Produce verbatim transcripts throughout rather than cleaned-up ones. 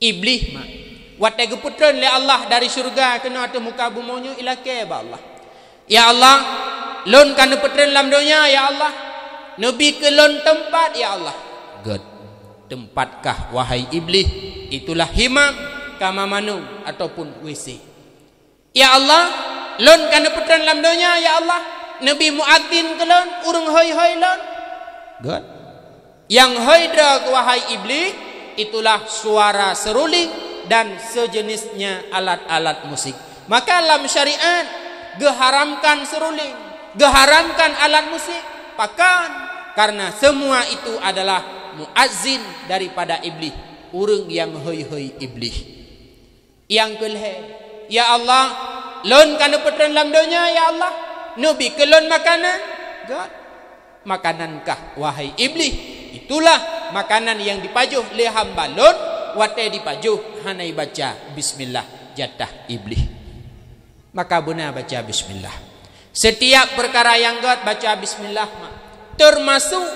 Iblis mak watai geputran le Allah dari syurga kena atas muka bumonyo ilake ba Allah. Ya Allah, lon kana putran lam dunia ya Allah. Nabi ke lon tempat ya Allah. God. Tempatkah wahai iblis? Itulah himam kama manu ataupun W C. Ya Allah, lon kana putran lam dunia ya Allah. Nabi muadzin ke lon urang hoi-hoi lon. God. Yang haidra ke wahai iblis itulah suara seruling dan sejenisnya alat-alat musik. Maka dalam syariat geharamkan seruling, geharamkan alat musik. Pakan karena semua itu adalah muazzin daripada iblis, urang yang hoi-hoi iblis. Yang kelih, ya Allah, lon kana putran dalam dunia ya Allah. Nabi ke lon makanan. God. Makanankah wahai iblis? Itulah makanan yang dipajuh le hamba lon watai dipajuh hanai baca bismillah jatah iblis. Maka benar baca bismillah. Setiap perkara yang God baca bismillah termasuk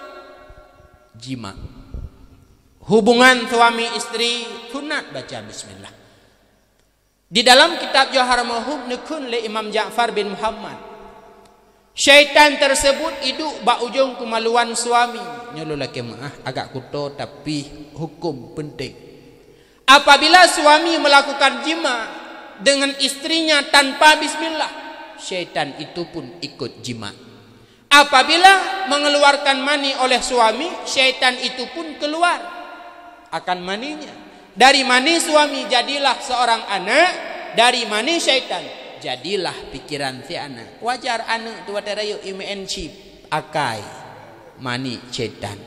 jima. Hubungan suami istri sunat baca bismillah. Di dalam kitab Jauhar Mahub nekun le Imam Ja'far bin Muhammad. Syaitan tersebut hidup bak ujung kemaluan suami. Nyolo laki maah agak kuto tapi hukum penting. Apabila suami melakukan jima dengan istrinya tanpa bismillah, syaitan itu pun ikut jima. Apabila mengeluarkan mani oleh suami, syaitan itu pun keluar akan maninya. Dari mani suami jadilah seorang anak, dari mani syaitan jadilah pikiran si anak. Wajar anak tu watarayu imen chip akai mani syaitan.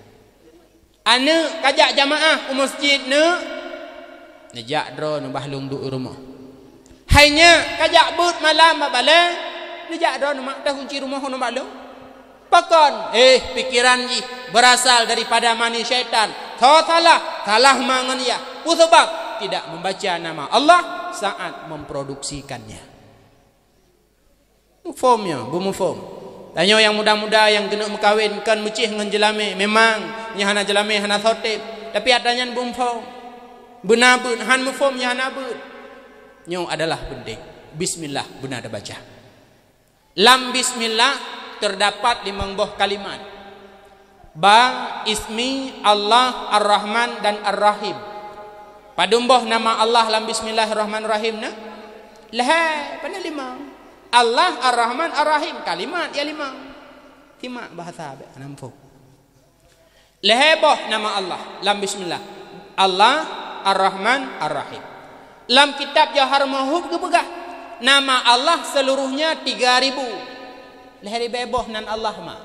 Anak kajak jamaah ke masjid ne nejak dro nu bahlung du rumah. Hanya kajak but malam babala nejak dro nu mak dah kunci rumah nu bahlung. Pakon eh pikiran ji berasal daripada mani syaitan. Salah salah mangan ya. Sebab tidak membaca nama Allah saat memproduksikannya. Mufomnya, bu mufom. Tanya yang muda-muda yang kena mengkawinkan mucih dengan jelame, memang nya hana jelame hana thotip, tapi adanya bu mufom. Benar bu han mufom nya hana bu. Nyo adalah penting. Bismillah benar ada baca. Lam bismillah terdapat lima buah kalimat. Ba ismi Allah Ar-Rahman dan Ar-Rahim. Padumboh nama Allah lam bismillahirrahmanirrahim na. Lah, pada lima. Allah Ar-Rahman Ar-Rahim kalimat ya lima. Lima bahasa enam. Leheboh nama Allah lam bismillah. Allah Ar-Rahman Ar-Rahim. Lam kitab Jauhar Mahub kepegah nama Allah seluruhnya tiga ribu. Lehebeboh nan Allah ma.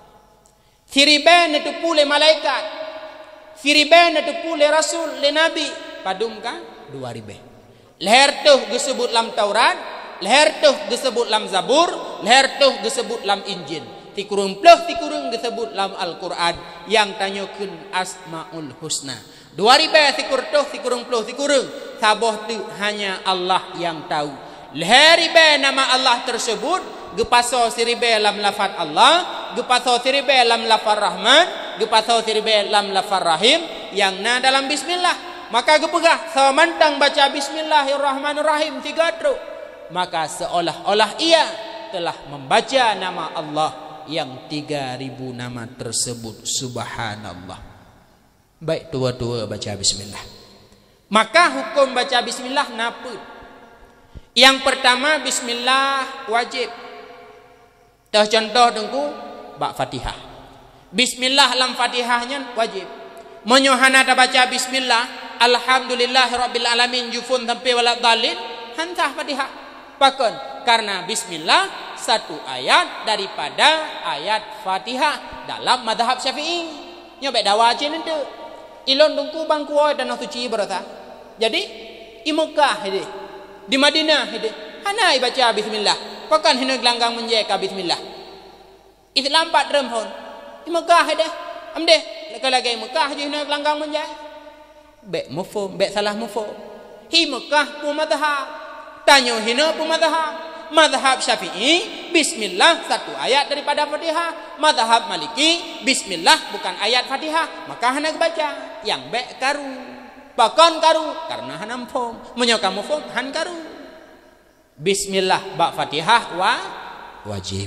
Siriben netupu le malaikat. Siriben netupu le rasul le nabi. Padum kan dua ribu. Leher tuh disebut lam Taurat, leher tuh disebut lam Zabur, leher tuh disebut lam Injil. Tikurung plus tikurung disebut lam Al-Quran yang tanyakan Asmaul Husna. Dua ribu tikur tuh tikurung plus tikurung. Saboh tu hanya Allah yang tahu. Leher ribu nama Allah tersebut gepaso siribe lam lafaz Allah, gepaso siribe lam lafaz Rahman, gepaso siribe lam lafaz Rahim yang na dalam bismillah. Maka gepegah samantang baca bismillahirrahmanirrahim tiga tru, maka seolah-olah ia telah membaca nama Allah yang tiga ribu nama tersebut. Subhanallah. Baik tua-tua baca bismillah. Maka hukum baca bismillah napa? Yang pertama bismillah wajib. Dah contoh dengku bak Fatihah. Bismillah lam Fatihahnya wajib. Menyohana dah baca bismillah alhamdulillahirabbil alamin jufun sampai walad dalil hantah Fatihah. Pakon karena bismillah satu ayat daripada ayat Fatihah dalam mazhab Syafi'i. Nyobek dawa je nanti. Ilon dungku bangku dan suci berata. Jadi di Mekah hede, di Madinah hede, hanai baca bismillah. Pakon hina gelanggang menjeka bismillah. Islam empat remhon. Di Mekah hede, amde lagi-lagi Mekah je hina gelanggang menjeka. Bek mufum, bek salah mufum. Hi Mekah pu madhab. Tanya hina pu madhab. Madhab Syafi'i, bismillah satu ayat daripada Fatihah. Madhab Maliki, bismillah bukan ayat Fatihah. Maka hendak baca. Yang bek karu. Pakon karu karena hanam fom. Menyokamu fom han karu. Bismillah ba Fatihah wa wajib.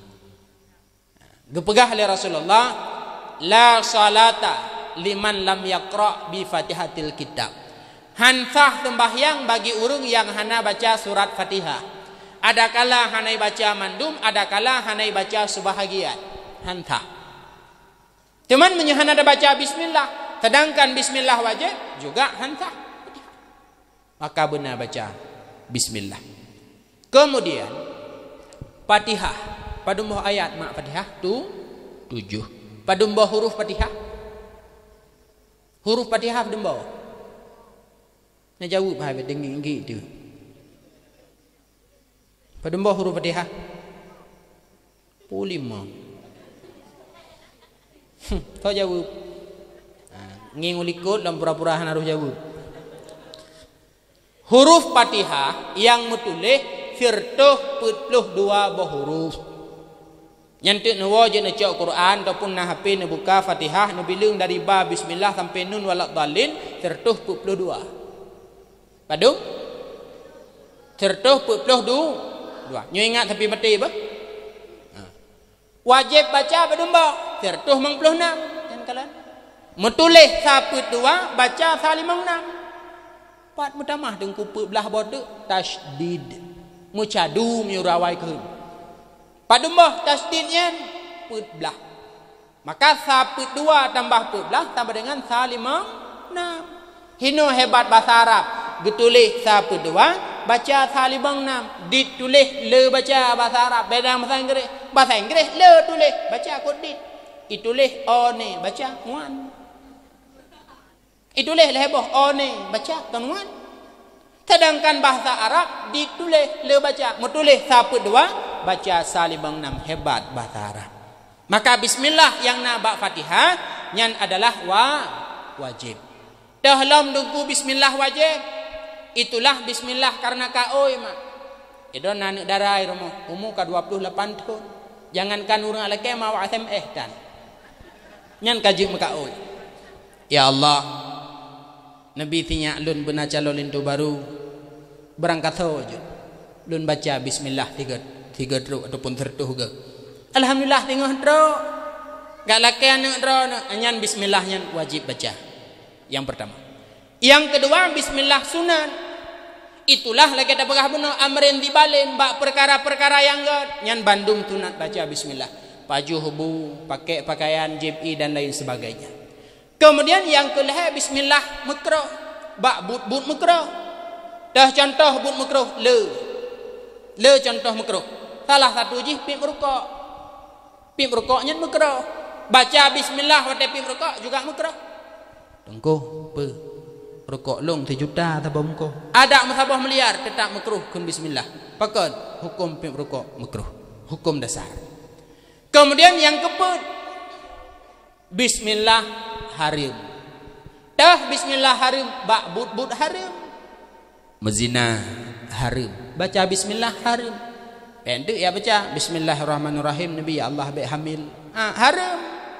Gepegah oleh Rasulullah, la salata liman lam yaqra bi Fatihatil kitab. Hansah sembahyang bagi urung yang hana baca surat Fatihah. Ada kala hanai baca mandum, ada kala hanai baca sebahagian. Hansah. Cuman menyahana ada baca bismillah. Sedangkan bismillah wajib juga hantah. Maka benar baca bismillah. Kemudian Fatihah. Padumbuh ayat mak Fatihah tu tujuh. Padumbuh huruf Fatihah. Huruf Fatihah padumbuh. Nak jawab hai dengi tu. Padumbuh huruf Fatihah. Puluh lima. Kau jawab. Ngingu likut dalam pura-pura harus jawab. Huruf Fatihah yang metulih firtuh putluh dua buah huruf. Nyantik nawa je nak cak Quran ataupun nak hape nak buka Fatihah nak bilang dari ba bismillah sampai nun walad dalin firtuh putluh dua. Padung? Firtuh putluh dua. Nyu ingat tapi mati apa? Wajib baca padumba firtuh mang puluh enam. Jangan kalah. Metulih saput dua baca salimang enam. Pat mutamah dengku belah bodoh tasdid. Mucadu myurawai ke. Padumah tasdidnya put belah. Maka saput dua tambah put belah tambah dengan salimang enam. Hino hebat bahasa Arab. Getulih saput dua baca salimang enam. Ditulih le baca bahasa Arab. Beda bahasa Inggeris. Bahasa Inggeris le tulih baca kod dit. Itulih one baca muan. Itulah lehboh one baca tuan. Sedangkan bahasa Arab ditulis le baca, metulis satu dua baca salibang enam. Hebat bahasa Arab. Maka bismillah yang nak ba Fatihah nyan adalah wa wajib. Dahlam dungku bismillah wajib. Itulah bismillah karena kaoi mak. Itu anak darai rumah umur ka dua puluh lapan tahun. Jangankan urang alake mau S M S dan. Nyan kaji makaoi. Ya Allah. Nabi tinya lun benar calon lintu baru berangkat saja. Lun baca bismillah tiga tiga teruk ataupun tertuh ke. Alhamdulillah tengah teruk. Gak laki anak teruk. Anyan bismillahnya wajib baca. Yang pertama. Yang kedua bismillah sunan. Itulah lagi ada pegah benar amrin dibalin bak perkara-perkara yang gak. Nyan Bandung tunat baca bismillah. Paju hubu, pakai pakaian J P I dan lain sebagainya. Kemudian yang kelihatan bismillah makruh. Bak but-but makruh. Dah contoh but makruh le. Le contoh makruh. Salah satu je pip rukuk. Pip rukuknya makruh. Baca bismillah waktu pip rukuk juga makruh. Tengko pe. Rukuk long sejuta tabah muka. Ada masabah miliar tetap makruh kun bismillah. Pakon hukum pip rukuk makruh. Hukum dasar. Kemudian yang keempat bismillah harim. Dah bismillah harim bak but-but harim. Mezina harim. Baca bismillah harim. Pendek ya baca bismillahirrahmanirrahim Nabi ya Allah baik hamil. Ah harim.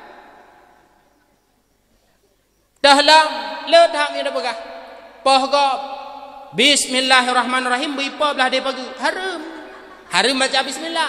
Dah lam le dah mi dah pegah. Pohgop bismillahirrahmanirrahim bipa belah dia pagi. Harim. Harim baca bismillah.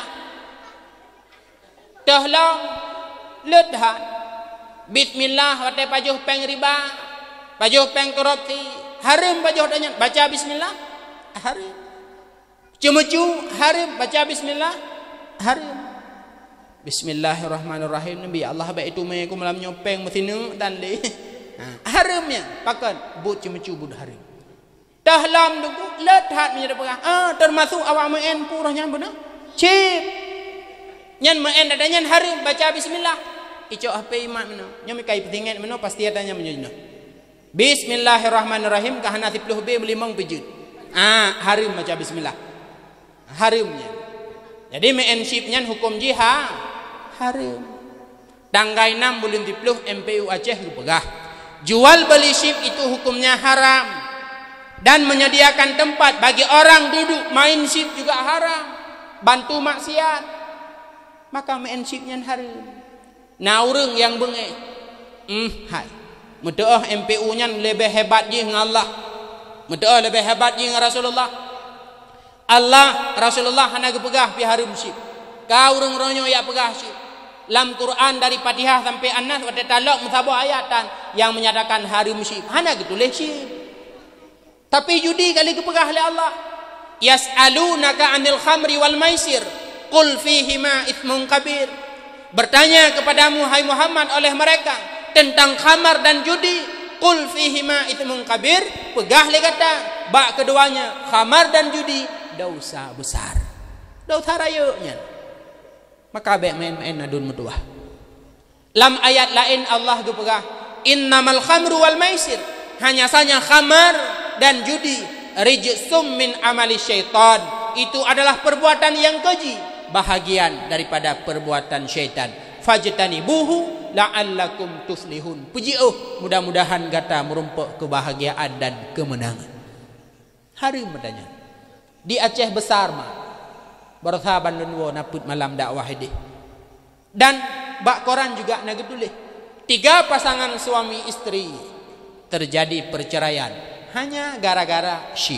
Dah lam le dah bismillah watai pajuh peng riba, pajuh peng korupsi, harim pajuh danya baca bismillah, harim. Cemucu harim baca bismillah, harim. Bismillahirrahmanirrahim Nabi Allah baik itu mai aku malam nyopeng mesinu dan le. Harimnya pakan but cemucu bud harim. Dahlam duku let hat menjadi pegah. Ah termasuk awak men purahnya benar. Cip. Nyan men adanya harim baca bismillah. Icok H P imat mana? Nyomi kai petingat mana pasti adanya menyunyah. Bismillahirrahmanirrahim kahana sepuluh B melimang pijut. Ah, harim baca bismillah. Harimnya. Jadi menshipnya hukum jihad harim. Tanggai enam bulan sepuluh M P U Aceh pegah. Jual beli ship itu hukumnya haram. Dan menyediakan tempat bagi orang duduk main ship juga haram. Bantu maksiat. Maka menshipnya harim. Nah orang yang bengek hmm, hai Mudah M P U nya lebih hebat je dengan Allah. Mudah lebih hebat je dengan Rasulullah. Allah Rasulullah hana pegah pi harum syib. Kau urang ronyo ya pegah syib. Lam Quran dari Fatihah sampai An-Nas wa talaq musabah ayatan yang menyatakan harum syib. Hana getuleh syib. Tapi judi kali kepegah oleh Allah. Yas'alunaka 'anil khamri wal maisir qul fihima itsmun kabir. Bertanya kepadamu hai Muhammad oleh mereka tentang khamar dan judi, qul fihima itsmun kabir, pegah le kata bak keduanya khamar dan judi dosa besar. Dosa rayunya. Maka baik main-main adun metuah. Lam ayat lain Allah gepegah innamal khamru wal maisir, hanya saja khamar dan judi rijsum min amali syaitan, itu adalah perbuatan yang keji, bahagian daripada perbuatan syaitan. Fajtanibuhu la'allakum tuflihun. Puji oh, mudah-mudahan gata merumpuk kebahagiaan dan kemenangan. Hari medanya di Aceh besar mah bersahaban dunwo naput malam dakwah ini. Dan bak koran juga nagedulih. Tiga pasangan suami istri terjadi perceraian hanya gara-gara syib.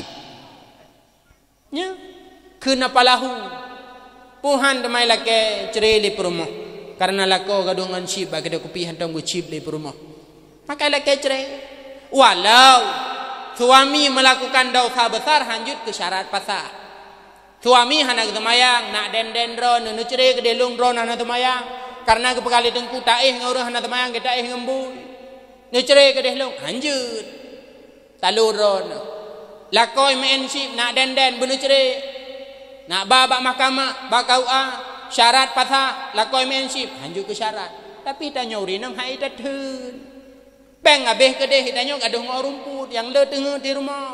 Nya kenapa lahu puhan demai lake cerai di perumah karena lako gadungan syib bagi dia kopi hantam go syib di perumah. Maka lake cerai. Walau suami melakukan dosa besar hanjut ke syarat pasal. Suami hana kemayang nak den-den ron nu cerai ke delung ron hana kemayang karena kepekali tengku taih ngurus hana kemayang ke taih ngembui. Nu cerai ke delung hanjut. Taluron lakoi menship nak den-den benu cerai nak babak mahkamah bakau a syarat pasal lakoi menship hanjut ke syarat tapi tanya urinam hai tatun peng abeh ke deh tanya gaduh ngau rumput yang le tengah di rumah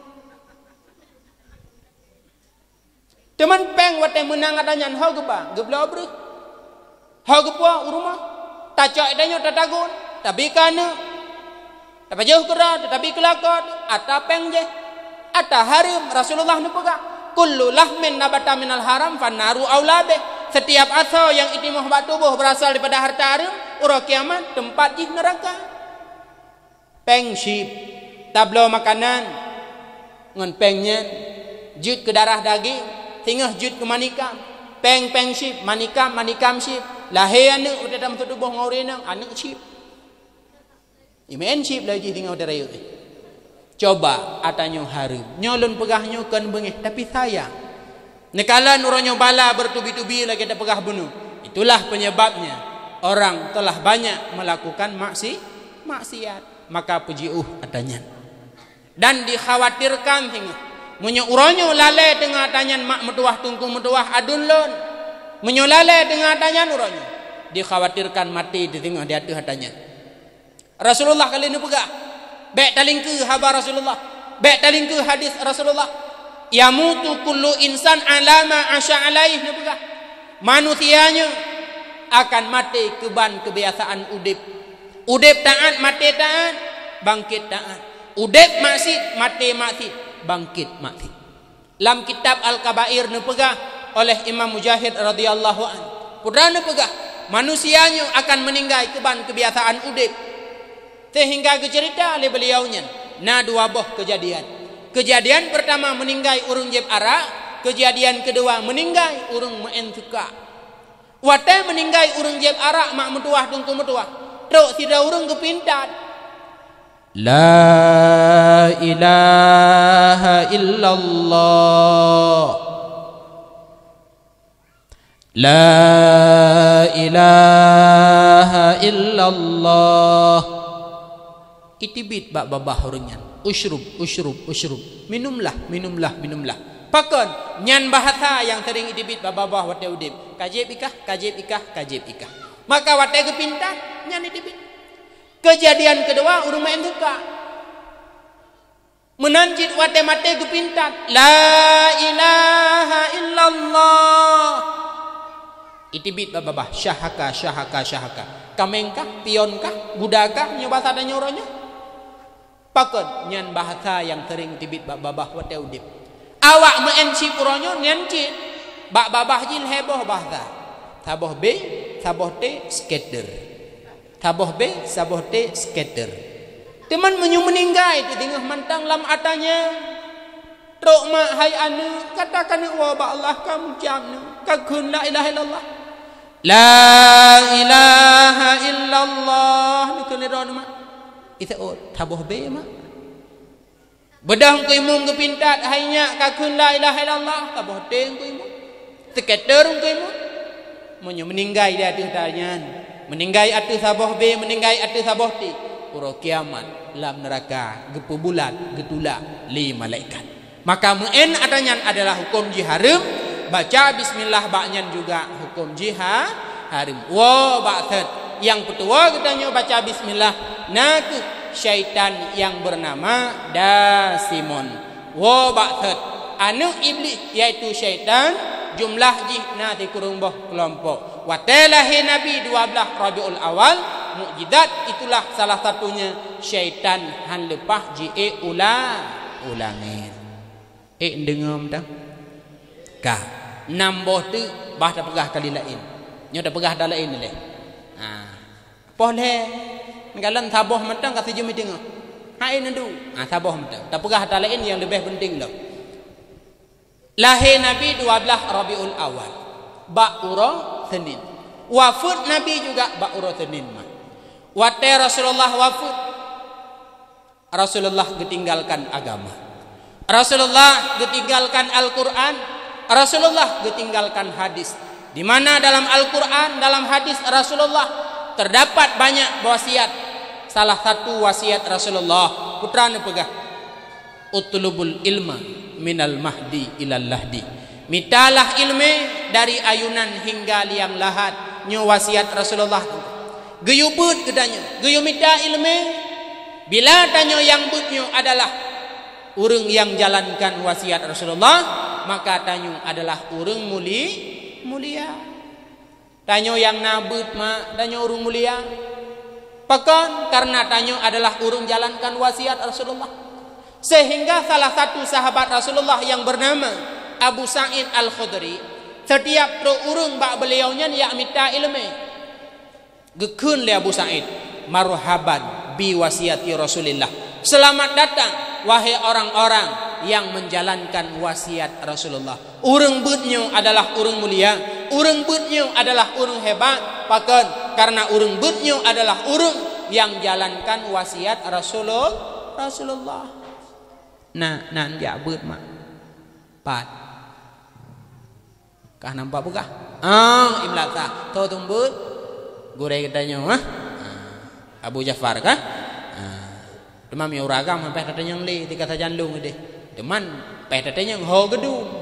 teman peng wate menang adanya ho geba gebla bru ho geba rumah tacak tanya tatagun tapi kana tapi jauh kerah, tetapi kelakon. Ata peng je, ata harim. Rasulullah nepegah. Kullu lahmin nabata minal haram fanaru aulabe. Setiap asal yang itimah bat tubuh berasal daripada harta haram, urang kiamat tempat jih neraka. Peng syib, tablo makanan, ngon pengnya, jut ke darah daging, tingah jut ke manikam. Peng peng syib, manikam manikam syib. Lahir anu udah dalam tubuh ngaurinang, anu syib. Imen syib lagi tinggal darayu. Coba atanya harum. Nyolon pegahnya kan bengih tapi sayang. Nekalan orangnya bala bertubi-tubi lagi ada pegah bunuh. Itulah penyebabnya orang telah banyak melakukan maksi maksiat. Maka puji uh atanya. Dan dikhawatirkan tinggal. Munyo orangnya lalai dengan atanya mak metuah tungku metuah adun lon. Munyo lalai dengan atanya orangnya. Dikhawatirkan mati di tengah di atas atanya. Rasulullah kali ini pegah. Baik talingku habar Rasulullah. Baik talingku hadis Rasulullah. Yamutu kullu insan alama asya alaih ni pegah. Manusianya akan mati keban kebiasaan udip. Udip taat mati taat, bangkit taat. Udip maksud mati maksud, bangkit maksud. Dalam kitab Al-Kabair ni pegah oleh Imam Mujahid radhiyallahu an. Putra ni pegah. Manusianya akan meninggal keban kebiasaan udip. Sehingga cerita oleh beliaunya na dua boh kejadian. Kejadian pertama meninggal urung jeb arak, kejadian kedua meninggal urung main suka. Wate meninggal urung jeb arak mak metuah tungku metuah. Truk tidak urung kepintat. La ilaha illallah. La ilaha illallah. Itibit bak babah orangnya. Ushrub, ushrub, ushrub. Minumlah, minumlah, minumlah. Pakon nyan bahasa yang sering itibit bak babah wate udip. Kajib ikah, kajib ikah, kajib ikah. Maka wate kepinta nyan itibit. Kejadian kedua urung main suka. Menanjit wate mate kepinta. La ilaha illallah. Itibit bak babah syahaka, syahaka, syahaka. Kamengkah, pionkah, budakah nyobasa dan nyoronya. Pakon nyan bahasa yang sering tibit bak babah wate udip. Awak menci puronyo nyan cit bak babah jil heboh bahasa. Saboh B, saboh T, skater. Saboh B, saboh T, skater. Teman menyu meninggal itu tengah mantang lam atanya. Trok mak hai anu katakan wa ba Allah kamu jamnu kakun la ilaha illallah. La ilaha illallah ni kena mak. Itu oh tabuh be mak. Bedang ku imum ke pintat hainya kakun la ilaha illallah tabuh teng ku imum. Teketer ku imum. Menyu meninggal dia tu tanyan. Meninggal atu saboh be meninggal atu saboh ti. Uro kiamat lam neraka gepu bulat getula li malaikat. Maka muen adanyan adalah hukum jiharim, baca bismillah baknyan juga hukum jihad harim. Wa ba'that yang petua katanya baca bismillah naku syaitan yang bernama Dasimon. Wa ba'that anu iblis yaitu syaitan jumlah jihna ti kurung boh kelompok. Wa talahi nabi dua belas Rabiul Awal mukjizat itulah salah satunya syaitan han lepah ji e ulang ulangin. Eh dengam dah. Kah nambah tu bah dah pegah kali lain. Nyo dah pegah dah lain leh. Ha. Boleh. Ngalan saboh mentang kata jemi tengok. Hai nandu. Ha saboh mentang. Dah pegah dah lain yang lebih penting lah. Lahir Nabi dua belas Rabiul Awal. Ba'ura Senin. Wafat Nabi juga Ba'ura Senin. Wate Rasulullah wafat. Rasulullah ketinggalkan agama. Rasulullah ketinggalkan Al-Quran. Rasulullah ketinggalkan hadis. Di mana dalam Al-Quran, dalam hadis Rasulullah terdapat banyak wasiat. Salah satu wasiat Rasulullah putra pegah. Utlubul ilma minal mahdi ilal lahdi. Mitalah ilmu dari ayunan hingga liang lahat. Nyo wasiat Rasulullah. Geyubut kedanya. Geyu mita ilmu. Bila tanyo yang butnyo adalah orang yang jalankan wasiat Rasulullah, maka tanyo adalah orang muli mulia. Tanyo yang nabut mak tanyo orang mulia. Pakan karena tanyo adalah orang jalankan wasiat Rasulullah. Sehingga salah satu sahabat Rasulullah yang bernama Abu Sa'id Al-Khudri, setiap pro orang bak beliaunya yak minta ilmu. Gekun le Abu Sa'id, marhaban bi wasiati Rasulillah. Selamat datang wahai orang-orang yang menjalankan wasiat Rasulullah. Urang beutnyo adalah urang mulia, urang beutnyo adalah urang hebat. Pakan karena urang beutnyo adalah urang yang jalankan wasiat Rasulullah. Rasulullah. Nah, nan ya beut mak. Pat. Kah nampak buka? Ah, imlata. Tahu tumbut? Gurei katanya, ha? Abu Ja'far kah? Demam yang uragam sampai katanya yang li tiga sajan lu ngede. Deman peh katanya yang ho gedung.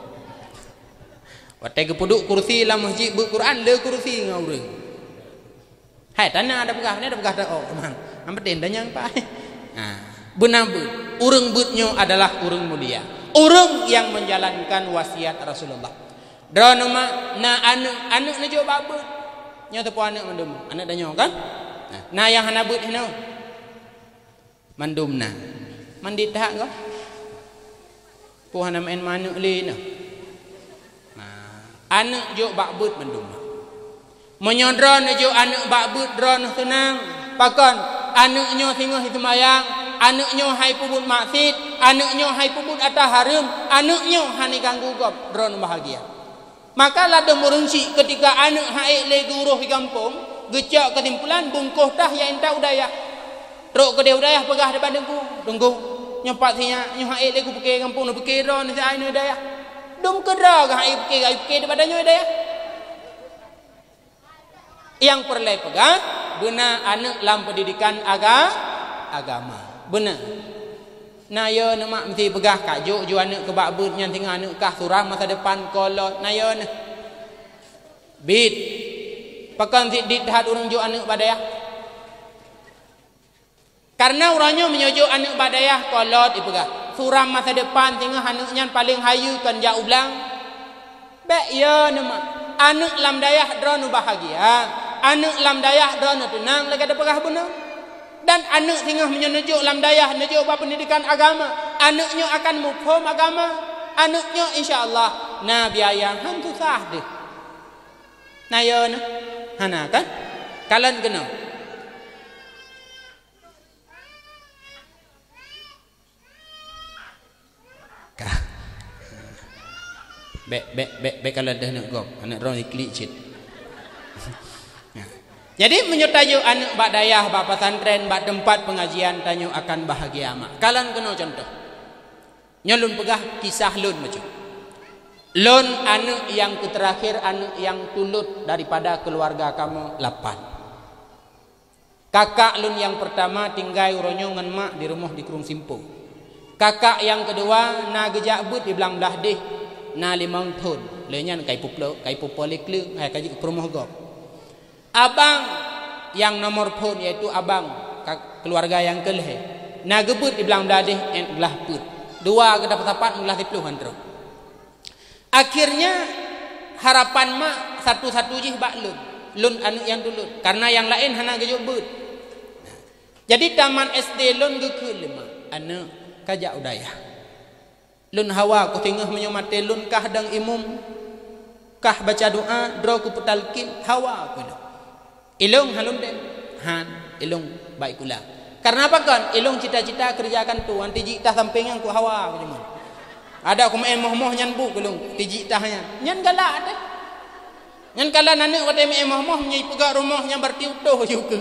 Watai kepuduk kursi lah masjid buat Quran le kursi ngaureng. Hai tanah ada pegah ni ada pegah dah oh memang. Ampe tendanya yang pak. Nah, benar beut. Urang beutnyo adalah urang mulia. Urang yang menjalankan wasiat Rasulullah. Dra nama na anak anak na jo babut. Nya tepu anak mandum. Anak danyo kan? Nah, na yang hana beut heno. Mandumna mandi tak kau puhana main manuk li no nah anak jo bakbut mandum menyodron jo anak bakbut dron tenang pakon anaknya tengah itu mayang anaknya hai pubut maksud anaknya hai pubut atas harum anaknya hani ganggu gop dron bahagia maka lada merunci ketika anak hai le guruh di kampung gecak ketimpulan bungkuh tah yang entah udaya rok ke dia udayah pegah depan dengku tunggu nyopat sinya nyoh haid aku pergi kampung nak pergi ron si ai udayah dum kedra ke haid pergi haid pergi depan danyo udayah yang perlai pegah benar anak dalam pendidikan aga, agama benar nah ya nak mak mesti pegah kajuk ju anak ke bakbut yang tinggal anak kah suram masa depan kolot nah ya nah bid pakan dit hat urang ju anak badayah. Karena orangnya menyujuk anak badayah kolot ipegah. Suram masa depan tinggal anaknya paling hayu kan jauh ulang. Baik ya nama. Anak lam dayah drone bahagia. Anak lam dayah drone tenang lagi ada pegah benar. Dan anak tinggal menyujuk lam dayah menyujuk pendidikan agama. Anaknya akan mufhum agama. Anaknya insya-Allah nah biaya hantu sah deh. Nah ya nah. Hana kan? Kalian kena Bek bek bek bek kalau dah nak gop, anak orang iklik cit. Jadi menyertai anak bak dayah, bak pesantren, bak tempat pengajian tanyo akan bahagia amat. Kalian kena contoh. Nyolun pegah kisah lun macam. Lun anak yang terakhir, anak yang tulut daripada keluarga kamu lapan. Kakak lun yang pertama tinggal uronyo ngan mak di rumah di Krung Simpung. Kakak yang kedua na gejak but di belang belah deh na limang tahun. Lenyan kai puplo, kai pupolik le, hai kaji ke rumah gop. Abang yang nomor pun yaitu abang keluarga yang kelih. Na gebut di belang belah deh en belah put. Dua ke dapat dapat belah tipluhan terus. Akhirnya harapan mak satu-satu je bak lun. Lun anu yang tulut. Karena yang lain hana gejok but. Jadi taman S D lun gekul lima. Anu kajak udaya. Lun hawa ku tengah menyomate lun kah dang imum. Kah baca doa, dro ku petalkin hawa ku dah. Ilung halun den. Han, ilung baik kula. Karena apa kan? Ilung cita-cita kerjakan tu. Anti jita sampingan ku hawa ku cuma. Ada aku main moh-moh nyan bu kulung tiji tahnya. Nyan galak ada. Nyan kala nane wate main moh-moh nyai pegak rumah yang bertiutuh juga.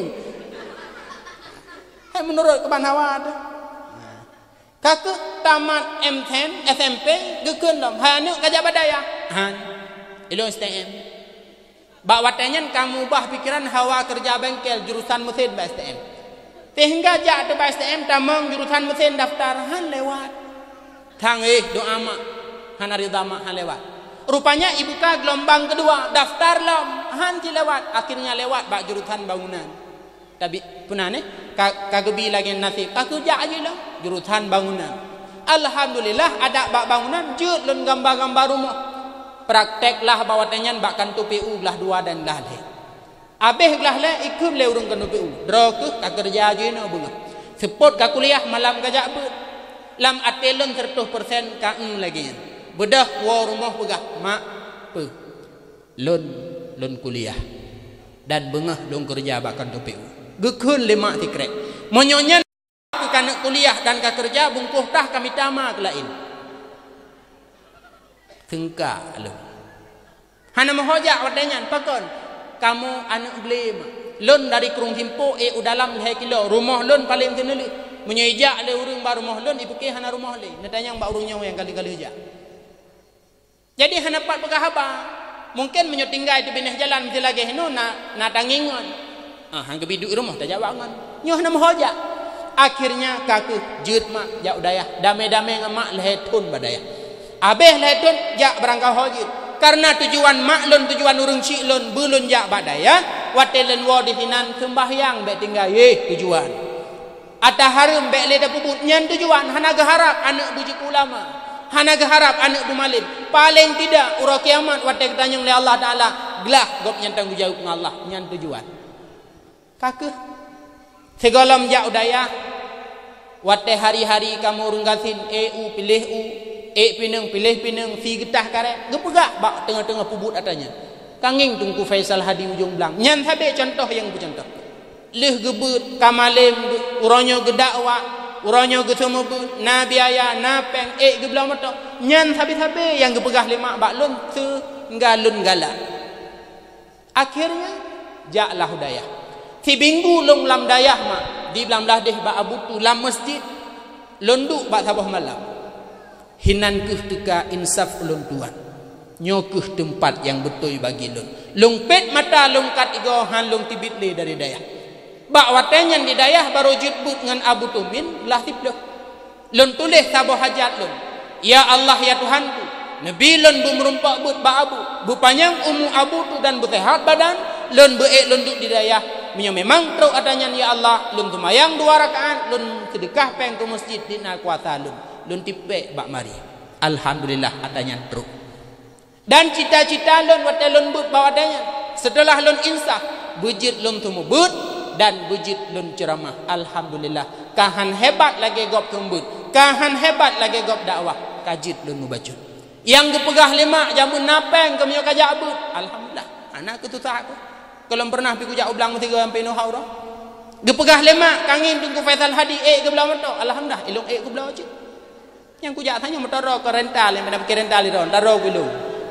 Hai menurut keban hawa ada. Kakak tamat M sepuluh S M P gekeun dom. Ha anu kajak badaya. Han. Ilung S T M. Bak watenyan kamu ubah pikiran hawa kerja bengkel jurusan mesin ba S T M. Sehingga jak tu ba S T M tamang jurusan mesin daftar han lewat. Tang eh doa mak hana ridha mak han lewat. Rupanya ibu ka gelombang kedua daftar lom han ti lewat, akhirnya lewat bak jurusan bangunan. Tapi punane ka kagebi lagi nasib aku jak aje lah jurusan bangunan. Alhamdulillah ada bak bangunan jeut lun gambar-gambar rumah. Prakteklah bawa tenyan bak kantu P U belah dua dan belah le. Abeh belah le ikut le urung kantu P U. Dro ke ka kerja je no bunga. Sepot ka kuliah malam kajak bet. Lam atelon seratus persen kaen lagi. Bedah wa rumah pegah mak pe. Lun lun kuliah. Dan bengah lun kerja bakkan tu P U. Gekeun lima tikrek. Monyonya bukan kuliah dan ka kerja bungkuh tah kami tama ke lain. Tengka lun. Hana mahojak wadanyan pakon. Kamu anak beli lun dari Krung Simpung e udalam leh kilo. Rumah lun paling teneli. Menyejak le urang baru rumah lun ibu ke hana rumah le natanya yang ba urungnya yang kali-kali hejak. Jadi hana pat pegah haba mungkin menyotinggai di beneh jalan mesti lagi heno na na tangingon ah hang kebidu rumah tak jawangan nyoh hana mohojak. Akhirnya kaku jeut mak jak udaya dame-dame ngamak lehetun badaya abeh lehetun jak berangkau hojit karena tujuan mak lun tujuan urang cik lun belun jak badaya watelen wo dihinan sembahyang be tinggal ye tujuan Ata harum bek le puput nyan tujuan hana geharap anak bujuk ulama hana geharap anak dumalin paling tidak ura kiamat wate ketanyang le Allah taala gelah gop nyan tanggung jawab dengan Allah nyan tujuan kakeh segolam jak udaya wate hari-hari kamu runggasin e u pilih u e pineng pilih pineng si getah kare gepegak bak tengah-tengah puput atanya kanging tungku Faisal Hadi ujung belang nyan sabe contoh yang bercontoh leh gebut kamalem uronyo gedakwa uronyo gesemebut na biaya na peng e geblau moto nyan sabi-sabi yang gepegah lima bak lun se galun gala akhirnya jaklah hudayah si binggu lung lam dayah mak di belang belah deh bak abutu lam masjid lunduk bak sabah malam hinan keh teka insaf lun tuan nyokeh tempat yang betul bagi lun lung pet mata lung kat igo han lung tibit le dari dayah bak watenyan di dayah baru jutbut dengan Abu Tumin lah tiploh lun tulis sabuh hajat lun ya Allah ya Tuhanku Nabi lun bu merumpak but bak abu bu panjang umu abu tu dan bu sehat badan lun beek lun duk di dayah menyo memang truk adanya ya Allah lun tumayang dua rakaat lun sedekah peng ke masjid dina kuasa lun lun tipe bak mari alhamdulillah adanya truk dan cita-cita lun wate lun but bawa adanya setelah lun insaf bujit lun tumubut dan bujit lun ceramah alhamdulillah kahan hebat lagi gop tumbut kahan hebat lagi gop dakwah kajit lun mubacut yang gepegah lima jamun napeng kemyo kajak abut alhamdulillah anak ku tutak aku kalau pernah pi ku jak ublang tiga sampai no haura gepegah lima kangin tunggu Faisal Hadi e geblau moto alhamdulillah ilung e geblau aja yang ku jak tanya motor ke rental yang mendapat rental ron daro gulu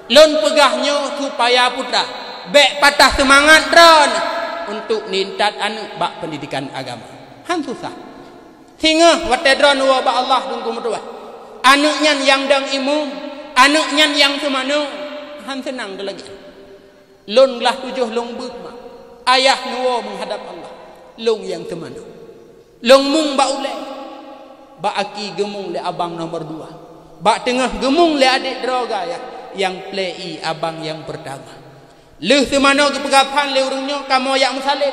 lon pegahnya supaya putra bek patah semangat dron untuk nintat anak bak pendidikan agama. Han susah. Hingga wate dron wa ba Allah tunggu mutua. Anaknya yang dang imum, anaknya yang semana han senang ke lagi. Lon lah tujuh long but mak. Ayah nuwa menghadap Allah. Long yang semana. Long mung ba ulai. Ba aki gemung le abang nomor dua. Ba tengah gemung le adik droga ya. Yang play abang yang pertama. Leh semana ke pegapan le urungnya kamu yang musallim.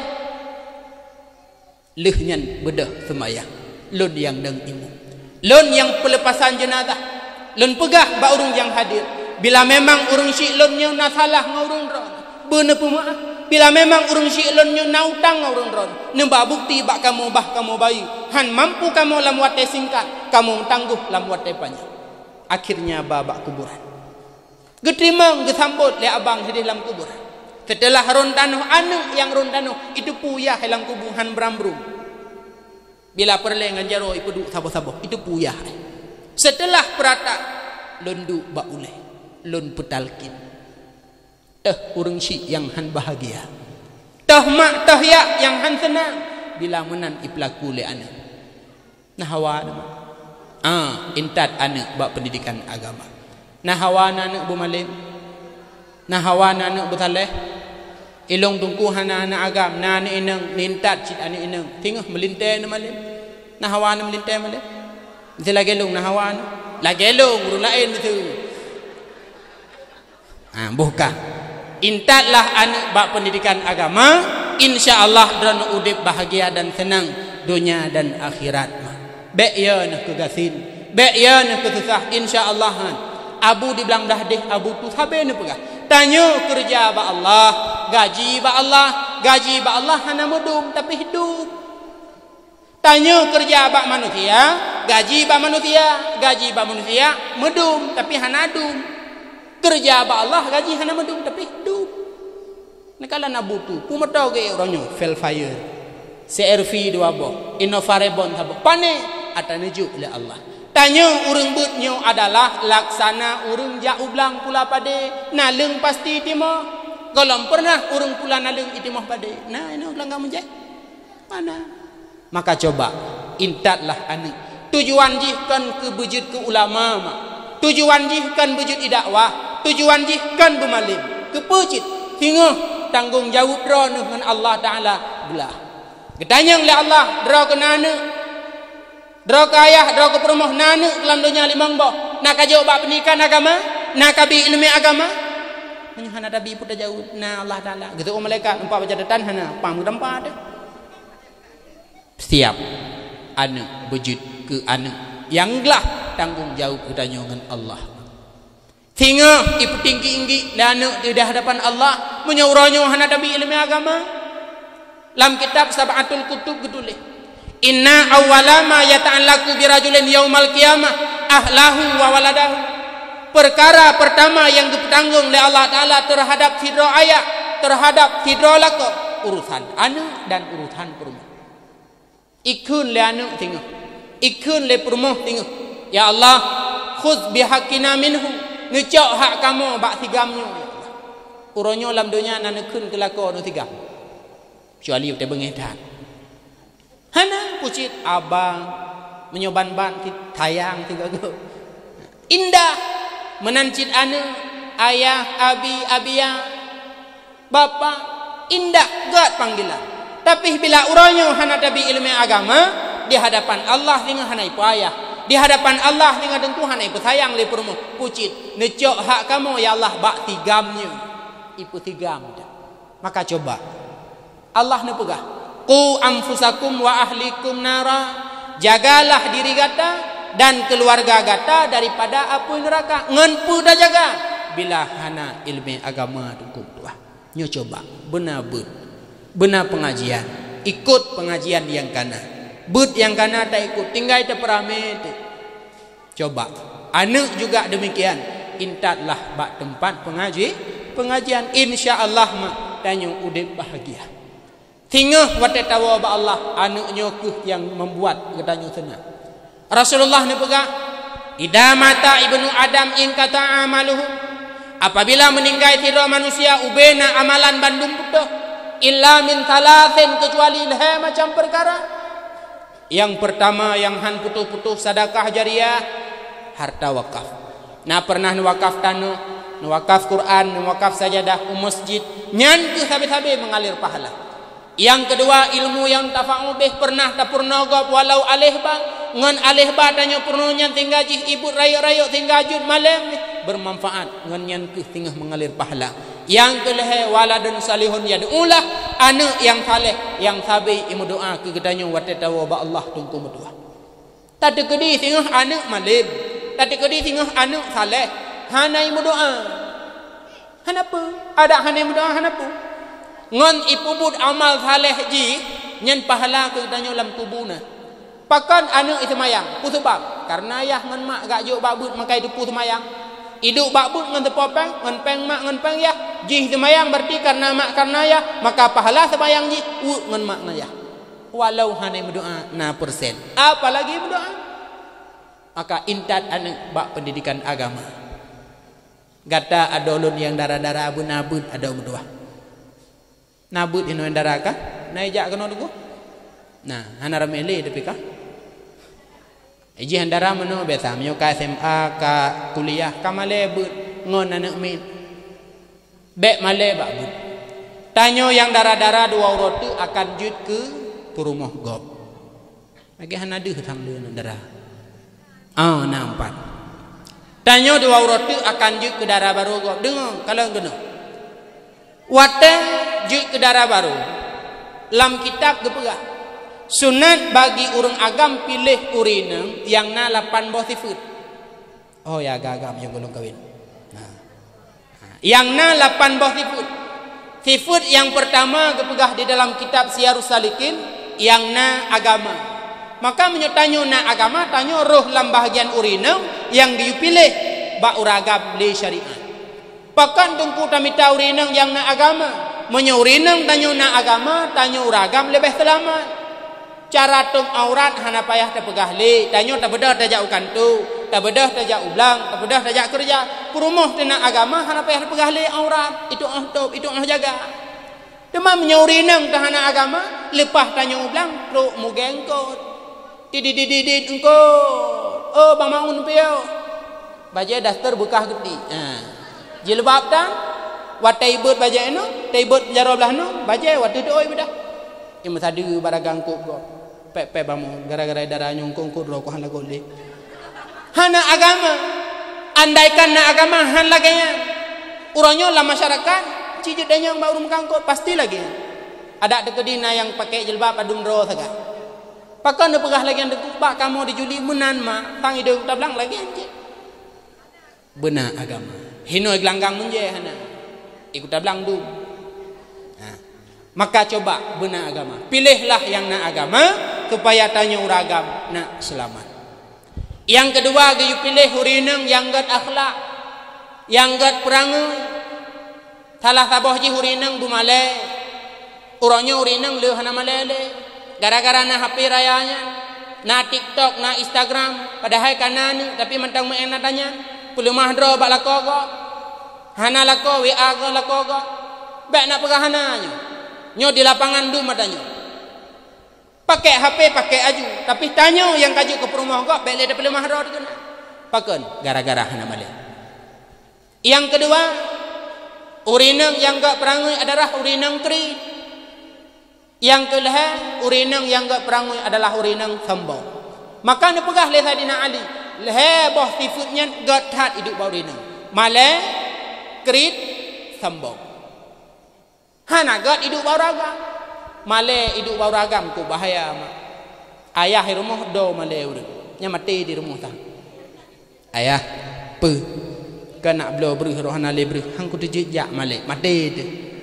Leh nyan bedah semayang. Lon yang dang imum. Lon yang pelepasan jenazah. Lon pegah ba urung yang hadir. Bila memang urung syik lonnya na salah ngurung ron. Bener pemaaf. Bila memang urung syik lonnya na utang ngurung ron. Nembak bukti bak kamu bah kamu bayi. Han mampu kamu lam wate singkat. Kamu tangguh lam wate panjang. Akhirnya babak kuburan. Getimang gesambut le abang di dalam kuburan. Setelah rondanuh anak yang rondanuh itu puyah dalam kuburan berambrum. Bila perlengan jaro ipu duk sabo-sabo itu puyah. Setelah perata londu ba ulai, lon petalkin. Teh urang syik yang han bahagia. Teh mak teh ya yang han senang bila menan iplaku le anak. Nah hawa nama. Ah, intat anak bak pendidikan agama. Nah hawa anak bumalim. Nah hawa anak betaleh. Ilong tungku hana anak agam. Nah anak inang nintat cit anak inang. Tengah melintai na malim. Nah hawa anak melintai malim. Mesti lagi long nah hawa anak. Lagi long urung lain itu. Ah, bukan. Intatlah anak bak pendidikan agama, insya-Allah dan udip bahagia dan senang dunia dan akhirat. Bek ya nak kegasin, bek ya nak kesusah insya-Allah. Abu dibilang dah deh abu tu sabe ni pegah. Tanya kerja ba Allah, gaji ba Allah, gaji ba Allah hana mudum tapi hidup. Tanya kerja ba manusia, gaji ba manusia, gaji ba manusia mudum tapi hana dum. Kerja ba Allah gaji hana mendung tapi hidup. Nakala nabu tu pumato ge oronyo fell fire. C R V dua bo, Innovarebon habo. Pane ataneju le Allah. Tanya urang beutnyo adalah laksana urang ja ublang pula pade. Naleung pasti timah. Golom pernah urang pula naleung itimah pade. Nah ini ulang kamu je. Mana? Maka coba intatlah anu. Tujuan jihkan ke bujud ke ulama mak. Tujuan jihkan bujud idakwah. Tujuan jihkan bermalim kepecit hingga tanggung jawab dra dengan Allah Taala belah. Gedanyang le Allah dra ke nana, dra ke ayah, dra ke perumah nana dalam dunia limang boh. Nak jawab bab pendidikan agama, nak kabi ilmu agama. Hanya hana dabi pun dah jauh na Allah Taala. Gitu oh malaikat empat baca datan hana pam tempat ada. Setiap anak wujud ke anak yang gelah tanggung jawab gedanyang dengan Allah. Hingga ibu tinggi-tinggi dan di hadapan Allah menyuruhnya hana dabi ilmu agama. Dalam kitab Sab'atul Kutub gedulih. Inna awwala ma yata'allaqu bi rajulin yaumal qiyamah ahlahu wa waladahu. Perkara pertama yang ditanggung oleh Allah Taala terhadap hidro ayah, terhadap hidro lako, urusan anak dan urusan perumah. Ikun le anak tengok. Ikun le perumah tengok. Ya Allah, khudz bihaqqina minhum. Ngecok hak kamu bak tigamnya ya Allah. Uronyo dalam dunia nana kun kelako no tigam. Kecuali utai bengedan. Hana pucit abang menyoban-ban tayang tiga go. Indah menancit ane ayah abi abia bapa indah gat panggilan. Tapi bila uronyo hana tabi ilmu agama di hadapan Allah dengan hana ipu ayah. Di hadapan Allah dengan Tuhan ibu sayang le permu pucit necok hak kamu ya Allah bak tigamnya ibu tigam dah. Maka coba Allah ne pegah qu anfusakum wa ahlikum nara, jagalah diri gata dan keluarga gata daripada api neraka. Ngan pu dah jaga bila hana ilmu agama tu tuah nyo coba benar bet benar pengajian, ikut pengajian yang kana. But yang kana tak ikut, tinggal kita perame tu. Coba, anak juga demikian. Intatlah bak tempat pengaji, pengajian. Insya Allah mak tanya udip bahagia. Tinggal wate tawa ba Allah anaknya ke yang membuat katanya senang. Rasulullah ni pegah, idza mata ibnu Adam in kata amaluhu apabila meninggal tiro manusia ubena amalan bandung putuh illa min thalathin kecuali leh macam perkara. Yang pertama yang han putuh-putuh sedekah jariah, harta wakaf. Nah pernah wakaf tanah, wakaf Quran, wakaf sajadah masjid, nyan ke sabi-sabi mengalir pahala. Yang kedua ilmu yang tafa'u bih pernah tak purna gop walau alih bang ngan alih ba tanya purna nyan tinggal jih ibu rayuk-rayuk tinggal jud malam bermanfaat ngan nyan ke tinggal mengalir pahala. Yang kelih waladun salihun yad'ulah anak yang saleh yang sabi imu doa ke gedanya watatawa ba Allah tungku medua. Tadi kedi tinggal anak malim, tadi kedi tinggal anak saleh hana imu doa. Hanapa? Ada hana imu doa hanapa? Ngon ipubut amal saleh ji nyen pahala ke gedanya lam tubuna. Pakan anak itu mayang, pu sebab karena ayah ngan mak gak juk babut makai du pu semayang. Iduk babut ngan tepopeng, ngan peng mak ngan peng ya. Jih semayang berarti karena mak karena ya, maka pahala semayang ji u ngan mak ngan ya. Walau hanya berdoa na persen. Apalagi berdoa. Maka intat anak bak pendidikan agama. Gata adolun yang darah-darah abu nabut ada berdoa. Nabut ino yang darah kah? Naijak kena dugu. Nah, hana ramele tapi kah? Iji handara mano biasa menyo ka S M A ka kuliah ka male but ngon anak min. Bek male bak but. Tanyo yang darah-darah dua urut tu akan jut ke turumah gop. Bagi hana deuh tang deun darah. Ah nampak. Tanyo dua urut tu akan jut ke darah baru gop. Dengar kalau geno. Wate jut ke darah baru. Lam kitab geperah. Sunat bagi orang agam pilih urineng yang na lapan boh sifut. Oh ya agam yang belum kawin. Nah. Yang na lapan boh sifut. Sifut yang pertama kepegah di dalam kitab Siyarus Salikin yang na agama. Maka menyotanyo na agama tanyo roh lam bahagian urineng yang dipilih ba uragam le syariat. Pakan tungku tamita urineng yang na agama. Menyo urineng tanyo na agama tanyo uragam lebih selamat. Cara tum aurat hana payah terpegah le tanyo tak bedah tajak ukantu tak bedah tajak ublang tak bedah tajak kerja perumuh tena agama hana payah terpegah le aurat itu ah top itu ah jaga demam nyaurinang tahana agama lepas tanyo ublang pro mugengkot tididididid engko oh bang mangun piau baja daster bekah gede ha jilbab tan watai beut baja eno tai beut jaro belah no baja watu doi bedah imu tadi baragang kok pepe bamu gara-gara darah nyungkung ku ro ko han lago le hana agama andaikan na agama han laganya uronyo la masyarakat cijit danyang ba urum kangkot pasti lagi ada dekedina yang pakai jilbab adum ro saga pakan de pegah lagi deku bak kamu dijuli menan ma tang ide tablang lagi anjing benar agama hino glanggang menje hana ikut tablang du. Maka coba benar agama. Pilihlah yang na agama supaya tanya uragam nak selamat. Yang kedua gayu pilih hurineng yang gat akhlak, yang gat perangai. Salah saboh ji hurineng bumale. Uronyo hurineng leuh hana malele. Gara-gara na H P rayanya, na TikTok, na Instagram, padahal kanan tapi mentang meen tanya. Pulu mahdro bak lakogo. Hana lako W A go lakogo. Bak nak pegahananya. Nyo di lapangan du matanya. Pakai H P, pakai aju. Tapi tanya yang kaju ke perumah kok, beli daripada mahra tu kena. Pakan gara-gara hana male. Yang kedua, urineng yang gak perangai adalah urineng kri. Yang kelih, urineng yang gak perangai adalah urineng sambau. Maka ni pegah le Saidina Ali. Leh boh sifutnya gak tat hidup bau urineng. Male, krit, sambau. Hana gat hidup bau ragam. Male hidup bau ragam ku bahaya mak. Ayah di rumah do male urang. Nya mati di rumah tang. Ayah pe kena belo beri rohana le beri hang ku dijak male mati de.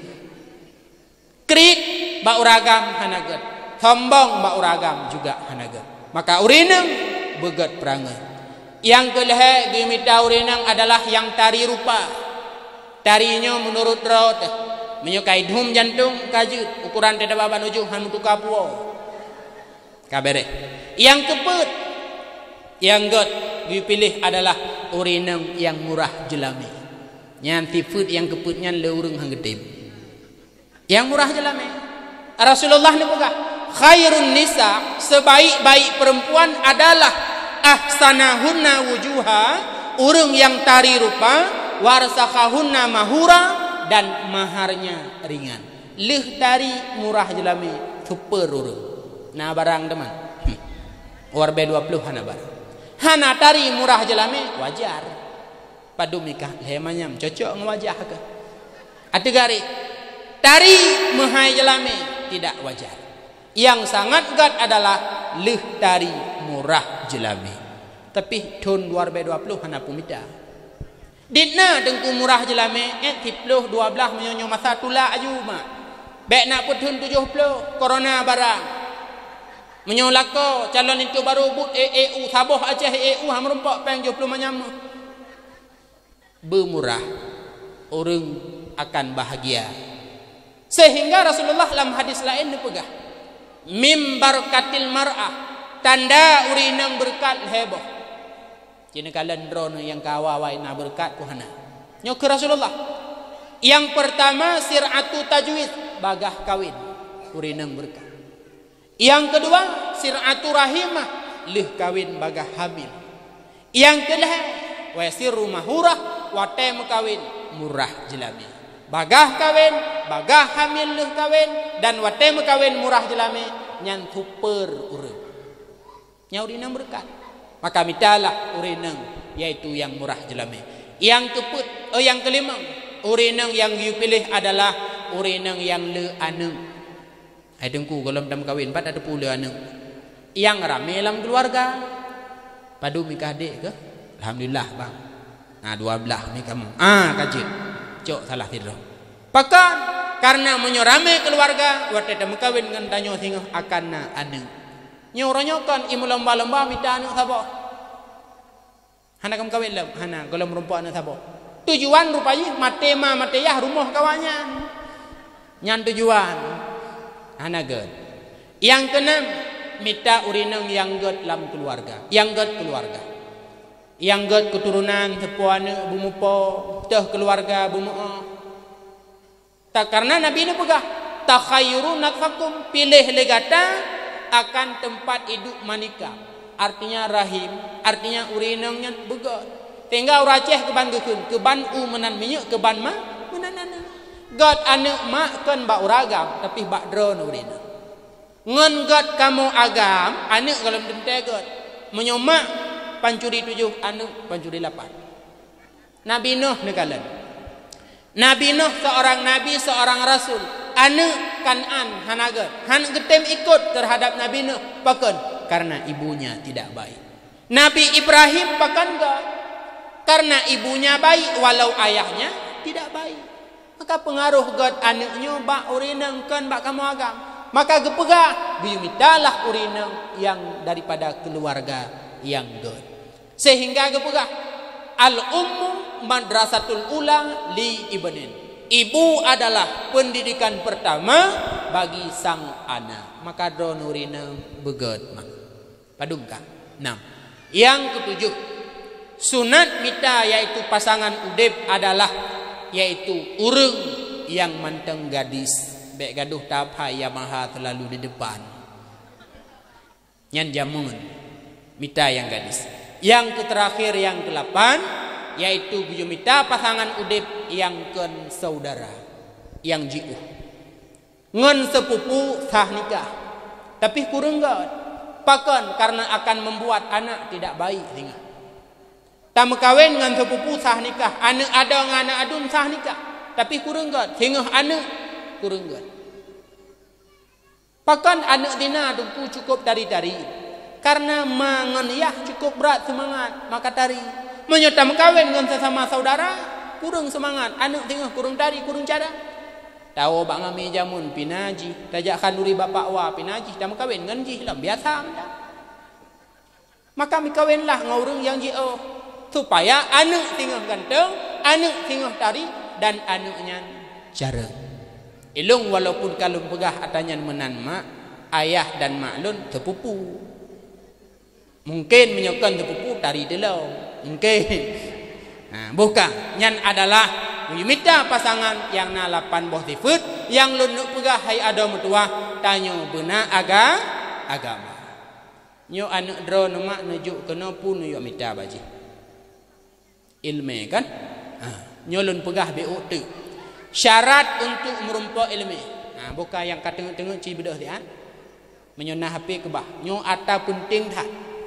Krik bau ragam hana gat. Sombong bau ragam juga hana gat. Maka urinang begat perangai. Yang kelih gimita urinang adalah yang tari rupa. Tarinya menurut raut menyukai dhum jantung kajut ukuran tidak baba nuju han mutu kapuo kabere. Yang keput yang got dipilih adalah urineng yang murah jelami. Nyan tifut yang keput nyan le urang hang gedem. Yang murah jelame. Rasulullah ni pegah, khairun nisa, sebaik-baik perempuan adalah ahsanahunna wujuha, urang yang tari rupa, warsakahunna mahura, dan maharnya ringan. Leh tari murah jelame, super urang. Nah barang teman. Hmm. Warbe dua puluh hana barang. Hana tari murah jelame wajar. Padu mikah lemanyam cocok ngwajah ke. Ate gari tari mahai jelame tidak wajar. Yang sangat gad adalah leh tari murah jelame. Tapi ton warbe dua puluh hana pumita. Ditna dengku murah jelame eh tipluh dua belas menyonyo masa tula ajuma. Bek nak putun tujuh puluh corona barang. Menyolako calon itu baru but E E U Saboh Aceh E E U ham rompak peng tujuh puluh manyam. Bermurah orang akan bahagia. Sehingga Rasulullah dalam hadis lain dipegah, mim barakatil mar'ah, tanda urinang berkat heboh. Cina kalian drone yang kawawai na berkat kuhana. Nyok Rasulullah. Yang pertama sir'atu tajwid, bagah kawin, urinang berkat. Yang kedua sir'atu rahimah, leh kawin bagah hamil. Yang kedua wasiru mahurah, wate mekawin murah jelami. Bagah kawin, bagah hamil leh kawin, dan wate mekawin murah jelami nyan super urang. Nya urinang berkat. Maka mitalah urinang yaitu yang murah jelami. Yang keput, oh yang kelima, urinang yang dipilih adalah urinang yang le aneng. Hai dengku kalau dalam kawin pat ada pula aneng. Yang rame dalam keluarga. Padu mikah dek ke? Alhamdulillah bang. Nah dua belah ni kamu. Ah kajit. Cok salah tidur. Pakan karena menyorame keluarga, waktu dah kawin dengan tanyo singa akan na aneng. Nyoronyokan imu lomba-lomba minta anak sabo. Hana kamu kawin lam, hana kalau merumpa anak sabo. Tujuan rupanya matema mateyah rumah kawannya. Nyan tujuan. Hana ged. Yang keenam minta urinang yang ged dalam keluarga. Yang ged keluarga. Yang ged keturunan sepuana bumupo teh keluarga bumuo. Tak karena Nabi ini pegah takhayyuru natfakum, pilih legata akan tempat hidup manika. Artinya rahim, artinya urinangnya begot. Tinggal raceh keban gekun, keban u menan minyak, keban ma menanana. God anak mak kan bak uragam, tapi bak drone urinang. Ngan God kamu agam, anak kalau dente God. Menyomak pancuri tujuh, anak pancuri lapan. Nabi Nuh negalan. Nabi Nuh seorang nabi, seorang rasul. Anak Kanan hanagat. Han getem ikut terhadap Nabi Nuh. Pakan karena ibunya tidak baik. Nabi Ibrahim pakan gak? Karena ibunya baik walau ayahnya tidak baik. Maka pengaruh God anaknya bak urinang kan bak kamu agam. Maka gepegah biyumitalah urinang yang daripada keluarga yang God. Sehingga gepegah al-ummu madrasatul ula li ibnin. Ibu adalah pendidikan pertama bagi sang anak. Maka drone urinang begot mak. Padungkah. Enam. Yang ketujuh, sunat mita yaitu pasangan udip adalah yaitu urang yang manteng gadis. Bek gaduh tapa Yamaha terlalu di depan. Nyan jamun mita yang gadis. Yang terakhir yang kedelapan yaitu bujumita pasangan udip yang ken saudara yang jiuh. Ngan sepupu sah nikah. Tapi kurang gak? Pakan karena akan membuat anak tidak baik hingga. Tak kawin dengan sepupu sah nikah. Anak ada dengan anak adun sah nikah. Tapi kurang gak? Hingga anak kurang gak? Pakan anak dina adunku cukup dari-dari. Karena mengeniyah cukup berat semangat. Maka tari. Menyerta kawin dengan sesama saudara. Kurang semangat. Anak tengah kurang dari, kurang cara. Tahu bang kami jamun pinaji. Tajak kanduri bapak wa pinaji. Tak kawin dengan jih lah. Biasa. Maka kami kawinlah dengan orang yang jih. Supaya anak tengah ganteng. Anak tengah tari. Dan anaknya cara. Ilung walaupun kalau pegah atanya menan mak. Ayah dan maklun terpupu. Mungkin menyokong terpupu tari dulu. Mungkin. Nah, bukan. Yang adalah minta pasangan yang na lapan boh sifat yang lun nuk pegah hai ada mutuah tanyo benar aga agama. Nyo anak dro nama nujuk kena pun nyo minta baji. Ilmu kan? Ha, nyo lun pegah be tu. Syarat untuk merumpa ilmu. Ha, bukan yang kat tengok-tengok ci bedah dia. Menyonah H P ke bah. Nyo ata penting dah.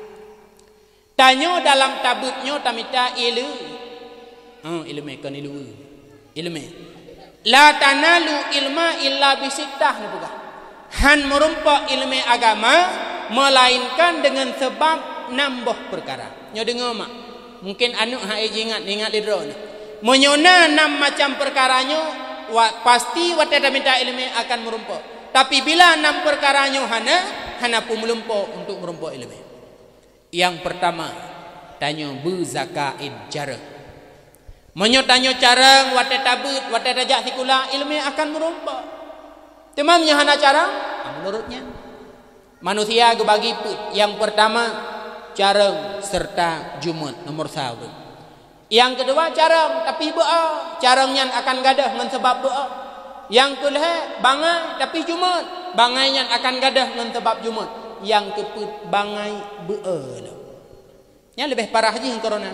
Tanyo dalam tabutnyo tamita ilu. Oh, ilmu kan ilu. Ilmu. La tanalu ilma illa bisittah ni pegah. Han merumpa ilmu agama melainkan dengan sebab nambah perkara. Nyo dengar mak. Mungkin anu hai ingat ingat lidro ni. Menyona enam macam perkaranyo wa, pasti wateda minta ilmu akan merumpa. Tapi bila enam perkaranyo hana hana pun melumpa untuk merumpa ilmu. Yang pertama, tanyo bezakain cara. Menyo tanyo cara wate tabut, wate rajak sikula ilmu akan merumpa. Temamnya hana cara? Menurutnya manusia gebagi put. Yang pertama, cara serta jumat nomor satu. Yang kedua, cara tapi doa. Caranya akan gadah dengan sebab doa. Yang kedua, bangai tapi jumat. Bangainya akan gadah dengan sebab jumat. Yang keput bangai beul. Yang lebih parah je corona.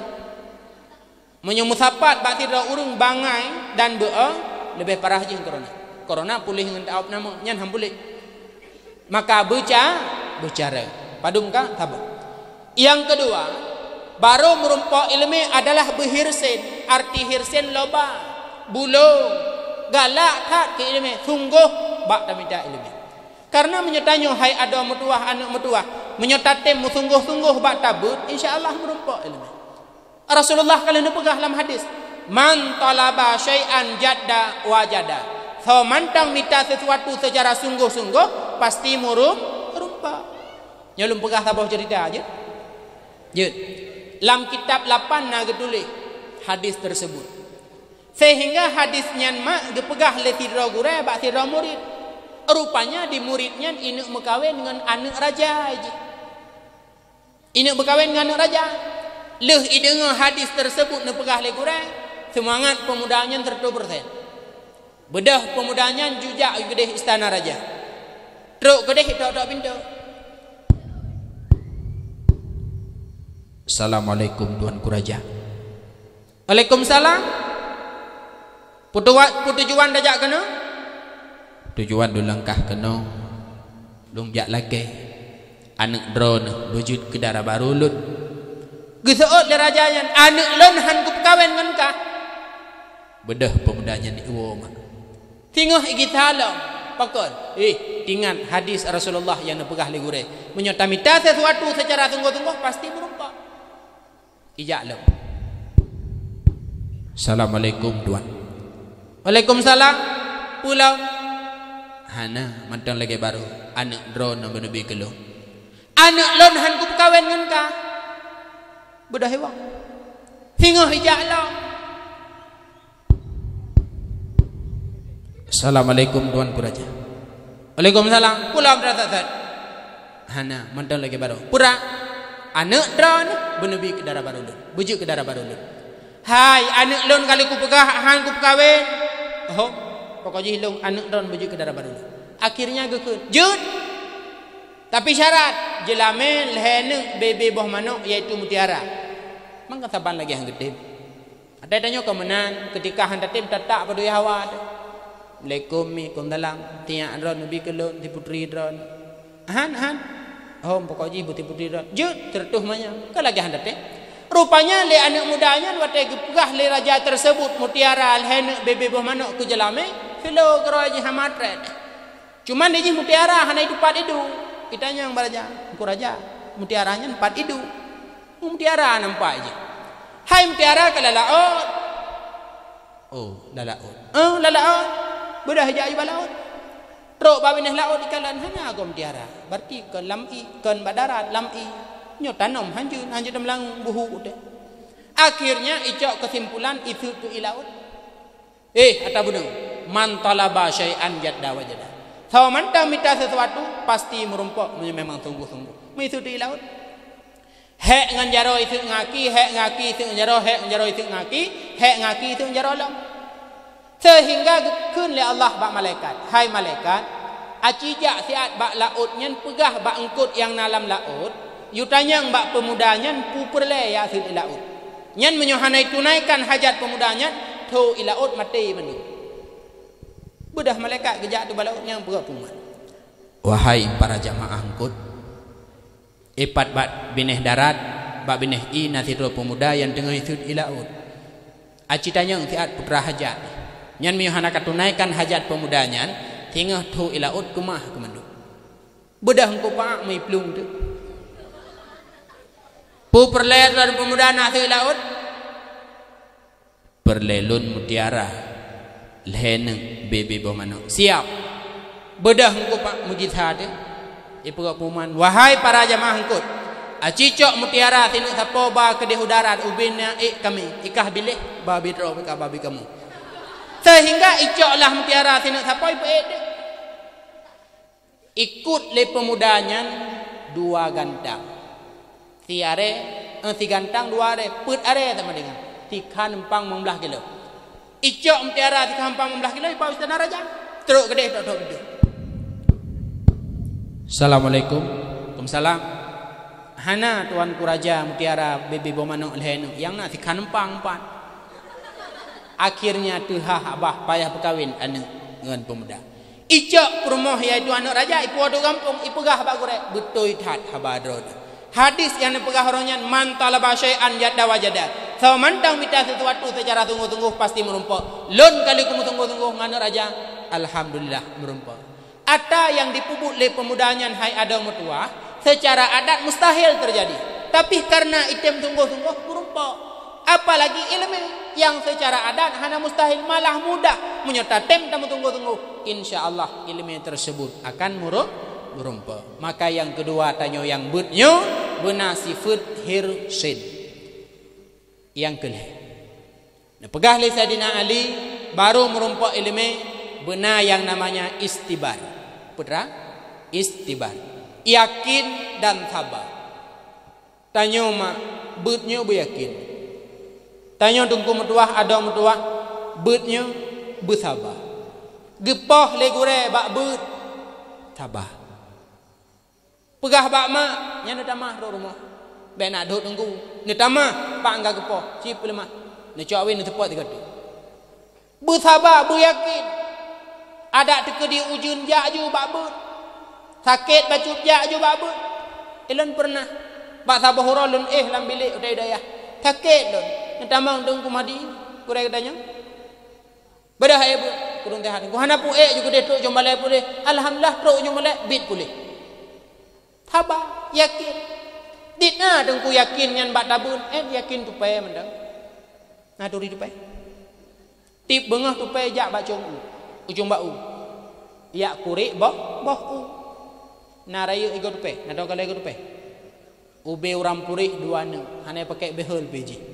Menyemusapat bakti dah urung bangai dan beul lebih parah je corona. Corona pulih dengan taap nama nyan ham pulih. Maka baca bicara. Padum ka tabah. Yang kedua, baru merumpa ilmu adalah berhirsin. Arti hirsin loba, bulung, galak tak ke ilmu. Sungguh bak tamita ilmu. Karena menyetanyo hai ada mutuah anak mutuah, menyetatem sungguh-sungguh bak tabut, insya-Allah merumpa ilmu. Rasulullah kalau pegah dalam hadis, man talaba syai'an jadda wajada. So mantang minta sesuatu secara sungguh-sungguh pasti murum merumpa. Nyolum pegah tabah cerita aja. Jut. Dalam kitab lapan naga tulis hadis tersebut. Sehingga hadisnya mak gepegah le tidra gure bak tidra murid. Rupanya di muridnya inuk berkahwin dengan anak raja aja. Inuk berkahwin dengan anak raja. Leh idengar hadis tersebut ne pegah le gure, semangat pemudanya seratus persen. Bedah pemudanya jujak gedeh istana raja. Truk gedeh tok-tok pintu. Assalamualaikum tuanku raja. Waalaikumsalam. Putu putu juan dajak kena? Tujuan dulu langkah kena lumjak lagi anak drone wujud ke darah baru lut geseot le rajanya anak lon han ku kawin ngan ka bedah pemudanya ni wong tingah iki talam pakon eh tingan hadis Rasulullah yang nepegah le gure menyota minta sesuatu secara sungguh-sungguh pasti merumpa ijak lem. Assalamualaikum tuan. Waalaikumsalam. Pulau hana mantang lagi baru anak drone nama nabi kelo anak lon han ku kawin ngan ka bedah hewang tingah hijak lah. Assalamualaikum tuan ku raja. Waalaikumsalam. Pulang berasat hana mantang lagi baru pura anak drone benabi ke darah baru lon bujuk ke darah baru lon hai anak lon kali ku pegah han ku kawin oh pokoknya hilung anak don baju ke darah baru. Akhirnya gekut. Jut. Tapi syarat jelamen lehene bebe boh manok iaitu mutiara. Mang kataban lagi hang gede. Ada tanya kemenan ketika hang tatim tatak pada hawa. Assalamualaikum mi kum dalam tiang don nabi kelon di putri don. Han han. Oh pokoknya putri putri don. Jut tertuh manya. Ka lagi hang tatim. Rupanya le anak mudanya wate gepegah le raja tersebut mutiara lehene bebe boh manok ku jelame. Filo keroji hamatret. Cuman dia mutiara hana itu empat idu. Kitanya yang beraja, ku raja. Mutiaranya empat idu. Mutiara nampak aja. Hai mutiara ke lalaut. Oh, lalaut. Oh, lalaut. Bedah aja aja balaut. Truk bawinah laut ikalan hana aku mutiara. Berarti ke lam'i, ke badarat lam'i. Nyo tanam hanjun, hanjun dalam buhu udah. Akhirnya icok kesimpulan itu tu ilaut. Eh, kata budeng. Man talaba syai'an jadda wajada. Kalau mantang minta sesuatu pasti merumpak memang sungguh-sungguh. Mengikuti laut. Hek ngan jaro itu ngaki, hek ngaki itu jaro, hek jaro itu ngaki, hek ngaki itu jaro lam. Sehingga kun le Allah bak malaikat, hai malaikat, acijak siat bak laut nyen pegah bak engkut yang dalam laut, yu tanyang bak pemuda nyen pu perle ya sil laut. Nyen menyohanai tunaikan hajat pemuda nyen, to ilaut mati mandi. Bedah malaikat gejak tu balaut yang pegah pumat. Wahai para jamaah engkut, ipat bak bineh darat, bak bineh i nasiro pemuda yang tengah isud ilaut. Aci tanyang siat putra hajat. Nyan miyuhana katunaikan hajat pemudanya tinggal tu ilaut kumah kemandu. Bedah engkau pak mai plung tu. Pu perle dan pemuda nak tu ilaut. Perlelun mutiara. Leheneng bebe bomano. Siap. Bedah engkau pak mujizat tu. Ipugak puman. Wahai para jamaah engkut. Acicok mutiara tinuk sapo ba kedih udarat ubinnya ik kami. Ikah bilih babi dro ikah babi kamu. Sehingga icoklah mutiara tinuk sapai peet dia. Ikut le pemudanya dua gantang. Si are, eh, si gantang dua are, put are sama dengan. Tiga empang membelah kilo. Icok mutiara tiga empang membelah kilo, ipau istana raja. Teruk gede, teruk gede. Assalamualaikum. Waalaikumsalam. Hana tuanku raja mutiara bebe bomano lehenu. Yang nak tiga empang empat. Akhirnya tuha abah payah berkawin anak dengan pemuda. Icok perumoh iaitu anak raja ipu adu kampung ipegah abah gorek betul tat habadrod. Hadis yang dipegah orangnya man talaba syai'an yadda wajada. So mantang minta sesuatu secara tunggu-tunggu pasti merumpok. Lon kali kamu tunggu-tunggu anak raja alhamdulillah merumpok. Ada yang dipupuk oleh pemudanya hai ada mertua secara adat mustahil terjadi. Tapi karena item tunggu-tunggu merumpok. Apalagi ilmu yang secara adat hanya mustahil malah mudah menyerta tem tamu tunggu-tunggu. Insyaallah ilmu tersebut akan murup merumpa. Maka yang kedua tanya yang butnyo benar sifat hirsid. Yang kelih. Nah, pegah li Sayyidina Ali baru merumpa ilmu benar yang namanya istibar. Putra istibar. Yakin dan sabar. Tanya mak butnyo beryakin. Tanya tunggu metuah ada metuah betnya bersabar. Gepah le gure bak bet sabar. Pegah bak mak nya nak tamah do rumah. Be nak duduk tunggu. Ni tamah pak enggak gepah. Cip lemah. Ni cak win tepat tiga tu. Bersabar, beryakin. Ada teka di ujun jak ju bak bet. Sakit bacup jak ju bak bet. Elon pernah bak sabar horolun eh lam bilik udah daya. Sakit lon. Tamang dong kumadi kurang katanya. Bedah ai bu kurang tahan. Ku hana pu e juga detok jombale pule. Alhamdulillah trok jombale bit pule. Taba yakin. Ditna dong ku yakin ngan bak tabun eh yakin tu pe mendang. Nah duri tu pe. Tip bengah tu pe jak bak cung u. Ujung bak u. Ya kurik boh boh u. Na raya ego tu pe. Na dong kale ego tu pe. Ube uram purih dua ne. Hana pakai behel beji.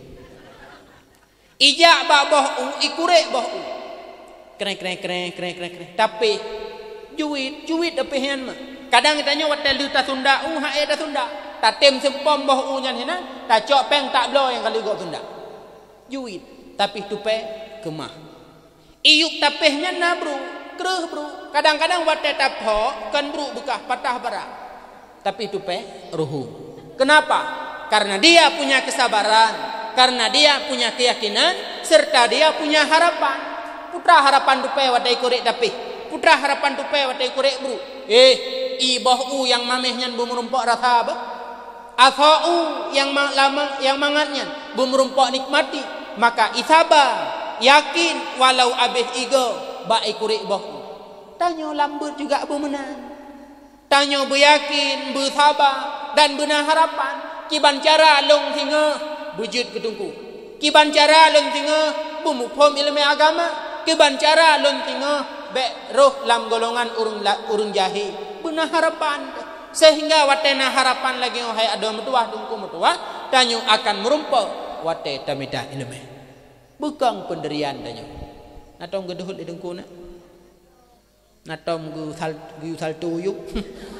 Ijak bak boh u, ikurek boh u. Keren keren keren keren keren keren. Tapi juit juit tapi hen mah. Kadang tanya watel lu ta Sunda u ha e ta Sunda. Ta tem sempom boh u nyan hena, ta cok peng tak blo yang kali gok Sunda. Juit tapi tupe kemah. Iyuk tapehnya na bro, kreuh bro. Kadang-kadang watel tapho kan bro bekah patah bara. Tapi tupe ruhu. Kenapa? Karena dia punya kesabaran. Karena dia punya keyakinan serta dia punya harapan. Putra harapan tupe wadai korek tapi. Putra harapan tupe wadai korek bro. Eh, iboh u yang mamehnya bumurumpok rasa apa? Afau yang lama yang mangatnya bumurumpok nikmati. Maka isabar, yakin walau abih igo baik korek boh u. Tanya lambut juga bemenang. Tanya beryakin, bersabar dan benar harapan. Kiban cara long singa wujud ketungku. Kiban cara lon tinga bumupom ilmu agama. Kiban cara lon tinga be roh lam golongan urung urung jahi. Benar harapan. Sehingga watena harapan lagi wahai ada metuah tungku metuah tanyo akan merumpau wate tamita ilmu. Bukan penderian tanyo. Natong geduhul idengku na. Natong gu sal gu sal tuyuk.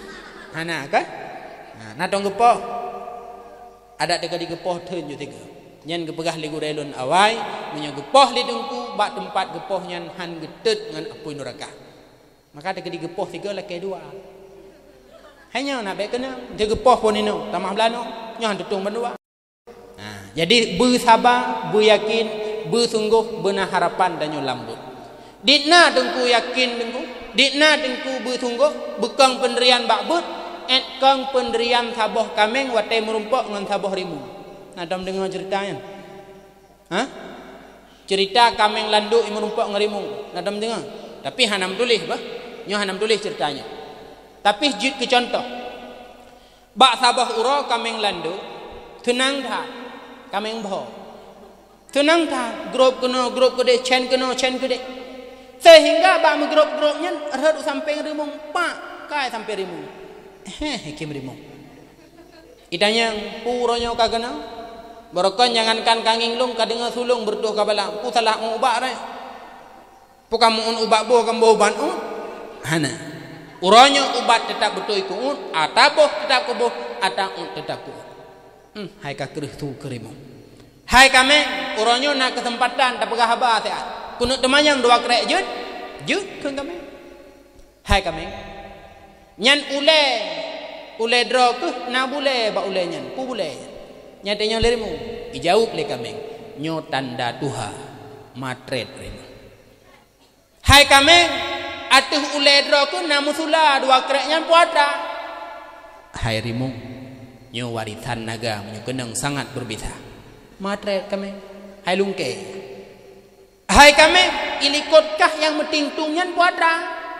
Hana ka? Natong gepoh. Ada tiga tiga poh ten ju tiga. nyan gepegah li gurelun awai menyo gepoh li dengku bak tempat gepoh nyan han getet ngan apui neraka maka ada kedi gepoh tiga laki dua hanya nak baik kena dia gepoh pun ino tamah belano nyo han tutung berdua. Nah, jadi bersabar beryakin bersungguh benar harapan dan nyo lambut ditna dengku yakin dengku ditna dengku bersungguh bekang penderian bakbut et kang penderian saboh kameng watai merumpok ngan saboh rimu. Nah, dam dengar ceritanya. Hah? Cerita kameng landuk yang merumpok ngerimu. Nah, dam dengar. Tapi hanam tulis bah. Nyo hanam tulis ceritanya. Tapi jut ke contoh. Bak sabah uro kameng landuk tenang dah. Kameng boh. Tenang dah. Grup kena grup kede chen kena chen kede. Sehingga bak megrup-grupnya radu sampai ngerimu pak kai sampai rimu. Heh, kim rimu. Idanya puronyo kagana. Barokon jangankan kanging lung kadenga sulung bertuh kabala ku salah ubak re pukam un ubak bo kam bo ban un hana uronyo ubat tetap betul iku un ataboh tetap ku bo ata un tetap ku hmm hai ka kerih tu kerimu hai kame uronyo nak kesempatan tak pegah haba seat kuno temanyang dua krek jut jut keung kame hai kame nyan ule ule dro ke na bule ba ule nyan pu bule nyatanya lerimu dijawab le kameng nyo tanda tuha matret rimu hai kameng atuh uledro ku namusula dua kreknya puata hai rimu nyo warisan naga nyo kenang sangat berbisa matret kameng hai lungke hai kameng ilikotkah yang metingtungnya puata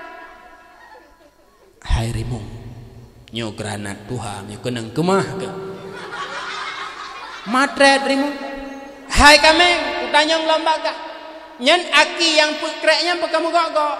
hai rimu nyo granat tuha nyo kenang kemah ke matret rimu hai kameng utanyang lambaga nyen aki yang pekreknya pekamu gok-gok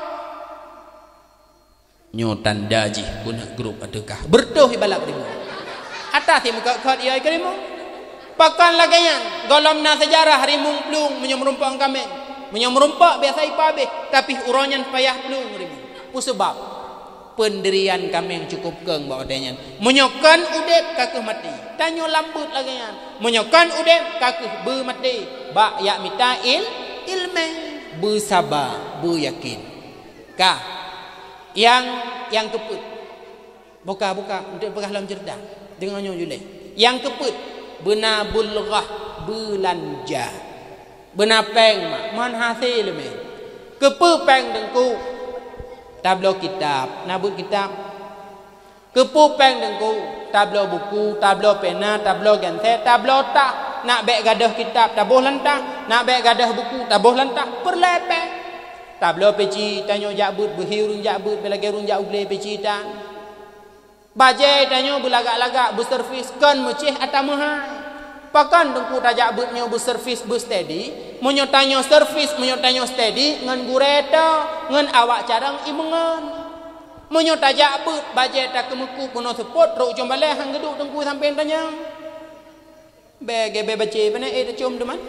nyo tanda ji guna grup adekah bertuh ibalak rimu atas si muka kod iya ke rimu pakan laganya golomna sejarah rimu plung menyemerumpok kameng menyemerumpok biasa ipabeh tapi uronyan payah plung rimu pu sebab pendirian kameng cukup keung bawa denyan menyokan udep kakeh mati tanyo lambut laganya menyokan udep kakeh be mati bak yak mitail ilme bersabar beryakin ka yang yang keput buka buka untuk pegah dalam cerita dengar nyo jule yang keput benar bulghah belanja benar peng man hasil me kepe peng dengku tablo kitab nabut kitab kepupeng dengku tablo buku tablo pena tablo genset tablo tak nak bek gadah kitab tabuh lantah nak bek gadah buku tabuh lantah perlepeh tablo peci tanyo jabut berhirun jabut belagerun jak uble peci tan bajai tanyo belagak-lagak berservis kan mecih atamahai pakan dengku tajak betnyo berservis bersteady menyo tanyo servis menyo tanyo steady ngan gureta ngan awak carang imengan menyo tajak bet bajai tak kemeku puno sepot ro jombale hang geduk dengku sampai tanya bege be bace bene e cium deman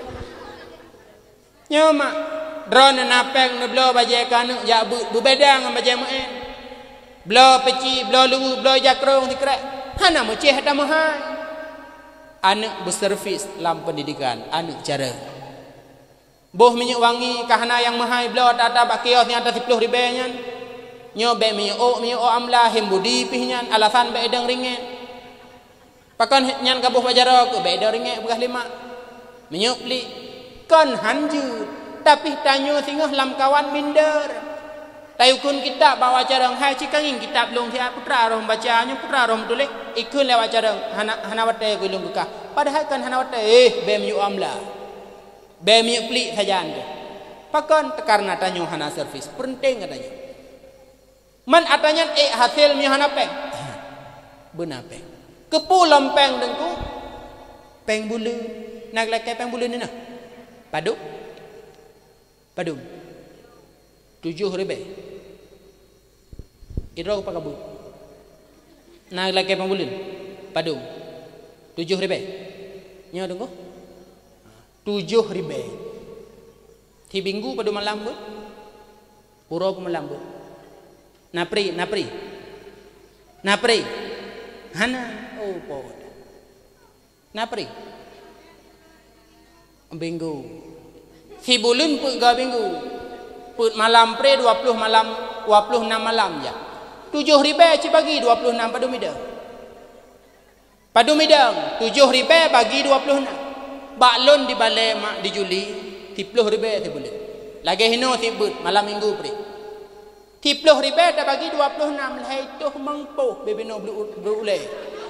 nyo mak drone napeng ne blo bajai kan jak bet berbeda ngan bajai maen blo peci blo lu blo jakrong dikrek hana mecih atamahai anak berservis dalam pendidikan anak cara boh minyak wangi kahana yang mahai belau tata bak kios ni atas sepuluh ribu nyan nyo be minyak o minyak o amla hembudi pihnya alasan be edang ringgit pakan nyan kabuh bajaro ke be edang ringgit bekas lima minyak beli kan hanjut tapi tanyo singoh lam kawan minder tayukun kitab bawa carang hai cikanging kitab long sia putra roh bacanya putra roh tulis ikun lewat carang hana hana wate gulung buka padahal kan hana wate eh be minyak amla be minyak beli saja anda pakan karena tanyo hana servis penting katanya man atanya eh hasil minyak hana peng benar peng kepu lompeng dengku peng bulu nak lek peng bulu ni nah padu padu tujuh ribu Idro apa kabu? Nak lagi pembulin, padung, tujuh ribu. Nyo tunggu, tujuh ribu. Ti minggu pada malam bu, puro malam bu. Napri, napri, napri, hana, oh pod, napri, Minggu. Si bulan put ga minggu. Put malam pre dua puluh malam, dua puluh enam malam je. Tujuh ribu ci bagi dua puluh enam padu midang. Padu midang tujuh ribu bagi dua puluh enam. Baklon di balai mak di Juli tiga puluh ribu ti bulan. Lagi hino ti but malam minggu pre. tiga puluh ribu dah bagi dua puluh enam leher tu mengpuh bebeno berulai.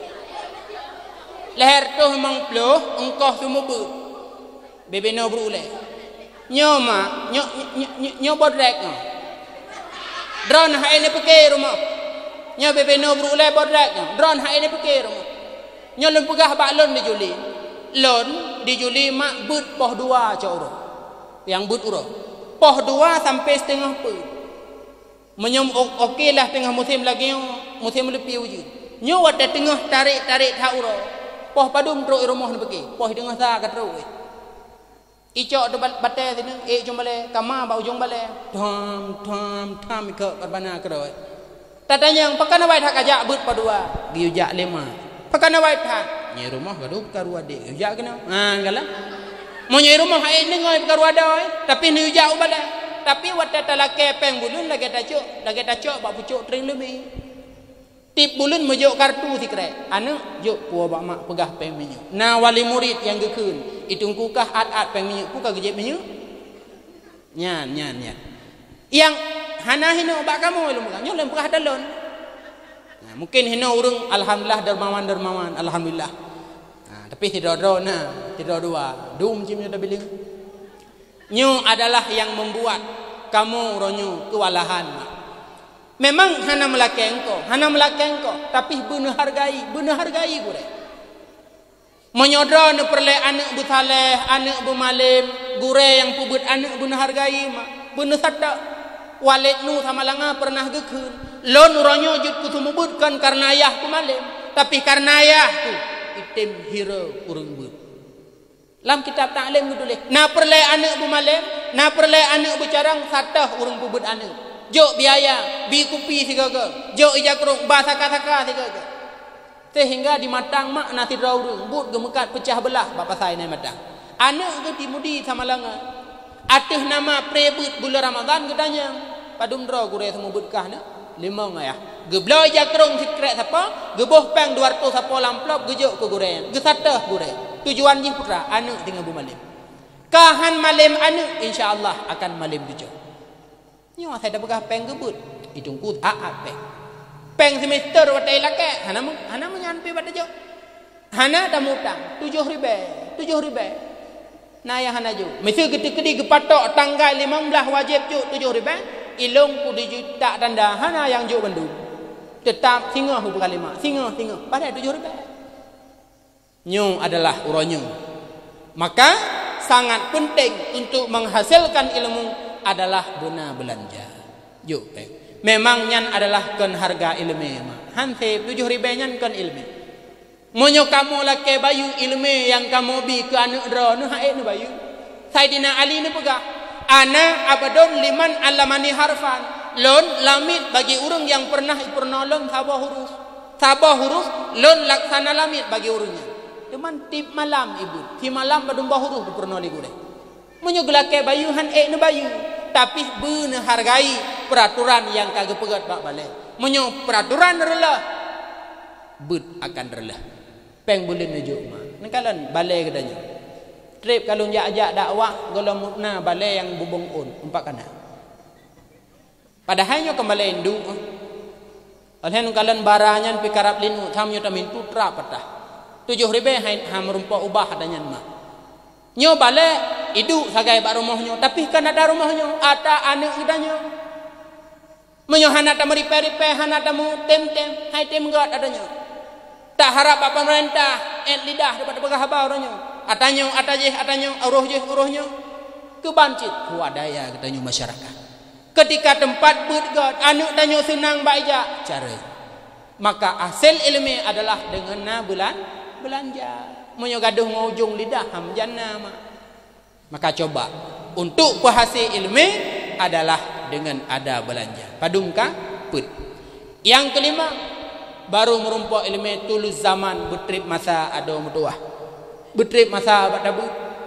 Leher tu mengpuh engkau semua but. Bebeno berulai. Nyo mak, nyo nyo nyo bodrek nyo. Drone hai ni pakai rumah. Nyo bebeno berulai bodrek nyo. Drone hai ni pakai rumah. Nyo lem pegah baklon di Juli. Lon di Juli mak but poh dua coro. Yang but uro. Poh dua sampai setengah put. Menyom okey lah tengah musim lagi musim lebih uji. Nyo ada tengah tarik-tarik tak uro. Poh padum teruk rumah ni pergi. Poh tengah sa kat teruk. Icok tu batai sini, eh jom balik, kamar bau jom balik. Tham tham tham ikut berbana keroi. Tatanya yang pakai nawai tak kajak but padua, giujak lima. Pakai nawai tak, nyi rumah gaduh karu adik, giujak kena. Ah galah. Mau nyi rumah hai ni ngoi karu adoi, tapi ni giujak balik. Tapi wadah talake peng bulun lagi tacuk, lagi tacuk bak pucuk tring lebih. Tip bulun mejuk kartu si kere. Anak juk puah bak mak pegah peng minyak. Na wali murid yang gekun. Itungku kah at-at peng minyak ku kah gejep minyak. Nyan nyan nyan. Yang hana hina bak kamu lu bukan. Nyo lem pegah dalon. Nah, mungkin hina urang alhamdulillah dermawan dermawan alhamdulillah. Nah, tapi tidak ada nah, tidak dua. Dum cim dah biling. Nyo adalah yang membuat kamu ronyo kewalahan. Memang hana melaki engkau, hana melaki engkau, tapi benar hargai, benar hargai gure. Menyodra ne perle anak butaleh, anak bumalim, gure yang pubut anak benar hargai mak. Benar sadda. Walid nu sama langa pernah gekun. Lon uronyo jut ku sumubutkan karena ayah ku malim, tapi karena ayah tu itim hero urang but. Lam kitab taklim gitu leh. Na perle anak bumalim, na perle anak bucarang satah urang pubut anak. Jok biaya, bi kupi sigaga. Jok ijakrung, bahasa kata-kata sigaga. Sehingga di matang mak nasi raurung, but gemekat pecah belah bapa saya naik matang. Anak ke timudi sama langa. Atih nama prebut bulan Ramadan katanya. Padum draw gure semua butkah na? Lima ngayah. Geblau ijakrung sikret siapa? Geboh peng dua ratus siapa lamplop gejok ke gure. Gesatah gure. Tujuan jih putra, anak tinggal bu malim. Kahan malim anak insya-Allah akan malim gejok. Nyo saya dah pegah peng gebut. Itungku aat peng. Peng semester watai lake. Hana hana menyampai pada jo. Hana dah mutang tujuh ribu, tujuh ribu. Naya hana jo. Mesti gede-gede gepatok tanggal lima belas wajib jo tujuh ribu. Ilung ku dijuta tanda hana yang jo bandu. Tetap singa hu berkalima. Singa singa pada tujuh ribu. Nyo adalah uronyo. Maka sangat penting untuk menghasilkan ilmu adalah guna belanja. Yuk, eh. Memang nyan adalah kan harga ilmu. Hanse tujuh ribu nyan kan ilmu. Monyo kamu lake bayu ilmu yang kamu bi ke anak dra nu hae nu bayu. Saidina Ali ni pegah. Ana abadon liman alamani harfan. Lon lamit bagi urang yang pernah pernah lon sabah huruf. Sabah huruf lon laksana lamit bagi urangnya. Cuman tip malam ibu. Ti malam badum bah huruf pernah ligu deh. Monyo gelake bayu han e nu bayu. Tapi benar hargai peraturan yang kagak pegat bak balai. Menyo peraturan rela, but akan rela. Peng boleh nujuk mak. Nekalan balai katanya. Trip kalau jak-jak dakwah golong mutna balai yang bubong on empat kana. Padahalnya kembali indu. Alhen kalan baranyan pikarap linu thamyo tamin tutra patah. Tujuh ribu hai ham rumpah ubah adanya mak. Nyo balai idu sagai bak rumahnya, tapi kan ada rumahnya, ada anak idanya. Menyo hana ta meripe-ripe, hana ta mu tem-tem, hai tem gat adanya. Tak harap bak pemerintah et lidah dapat pegah habau orangnya. Atanya, atajih, atanya, uruh jih, uruhnya. Kebancit kuadaya katanya masyarakat. Ketika tempat bergat, anak tanya senang baik cara. Maka hasil ilmu adalah dengan na bulan belanja. Menyo gaduh ngujung lidah ham jannah mak. Maka coba untuk penghasil ilmu adalah dengan ada belanja. Padumkah put. Yang kelima baru merumpok ilmu tulus zaman betrip masa ada mutuah. Betrip masa abad dabu.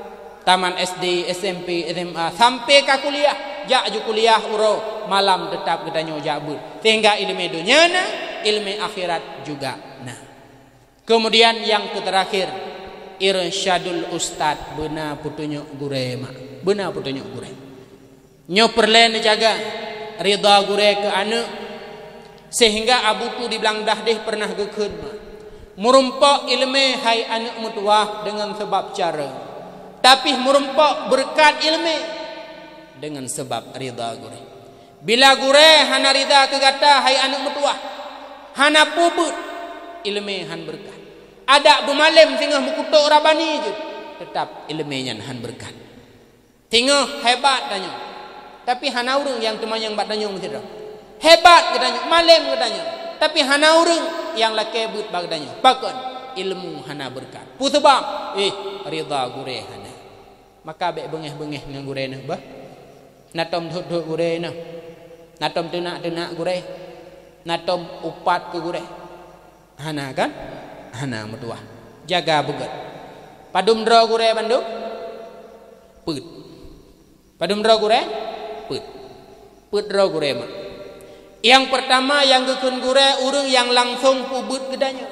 taman S D, S M P, S M A sampai ke kuliah, jak ju kuliah uro malam tetap katanya jabut. Sehingga ilmu dunia na, ilmu akhirat juga nah. Kemudian yang terakhir, irsyadul ustad, benar putunyo gure mak, benar putunyo gure. Nyo perlen jaga ridha gure ke anak, sehingga abu tu di belang dah deh pernah gekun mak. Merumpak ilmu hai anak mutuah dengan sebab cara, tapi merumpak berkat ilmu dengan sebab ridha gure. Bila gure hana ridha ke kata hai anak mutuah, hana puput ilmu han berkat. Ada bermalam tengah mukutuk rabani je, tetap ilmu yang han berkat. Tengah hebat tanya, tapi hana urang yang teman yang bat tanya mesti dah. Hebat katanya, malam katanya, tapi hana urang yang laki but bag tanya. Pakon ilmu hana berkat. Pu sebab eh ridha gure hana. Maka bek bengeh-bengeh dengan gure nah bah. Natom dhut-dhut gure nah. Natom tenak-tenak gure. Natom upat ke gure. Hana kan? Hana mutuah. Jaga begat. Padum dra gure banduk. Put. Padum dra gure? Put. Put dra gure mak. Yang pertama yang gekun gure urang yang langsung pubut gedanya.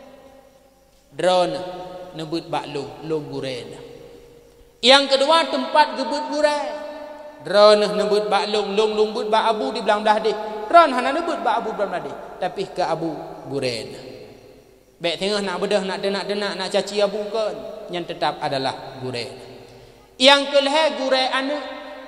Drone nebut bak long, long gure dah. Yang kedua tempat gebut gure. Drone nebut bak long, long long but bak abu di belang dah deh. Drone hana nebut bak abu belang dah deh, tapi ke abu gure dah. Baik tengah nak bedah, nak denak-denak, nak caci abu kan, yang tetap adalah gure. Yang kelih gure anak.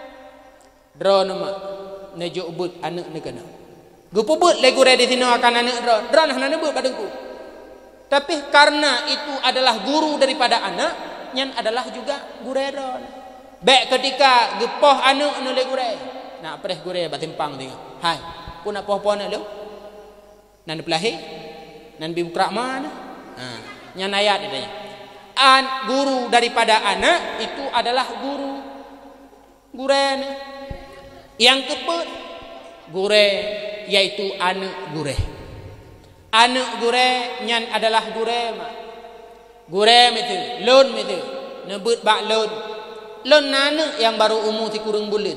Drone mak nejuk but anak ni kena. Gupubut le gure di sini akan anak drone. Drone hana nebut badengku. Tapi karena itu adalah guru daripada anak, yang adalah juga gure drone. Baik ketika gepoh anak anu le gure. Nak preh gure batimpang tengok. Hai, pun nak poh-poh nak lu. Nan pelahi, nan bimkrak mana? Ha, nyan ayat dia tanya. An guru daripada anak itu adalah guru gure. Yang keput gure yaitu anak gure. Anak gure nyan adalah gure mak. Gure itu, lon itu, nebut bak lon. Lon nana yang baru umur si kurang bulan.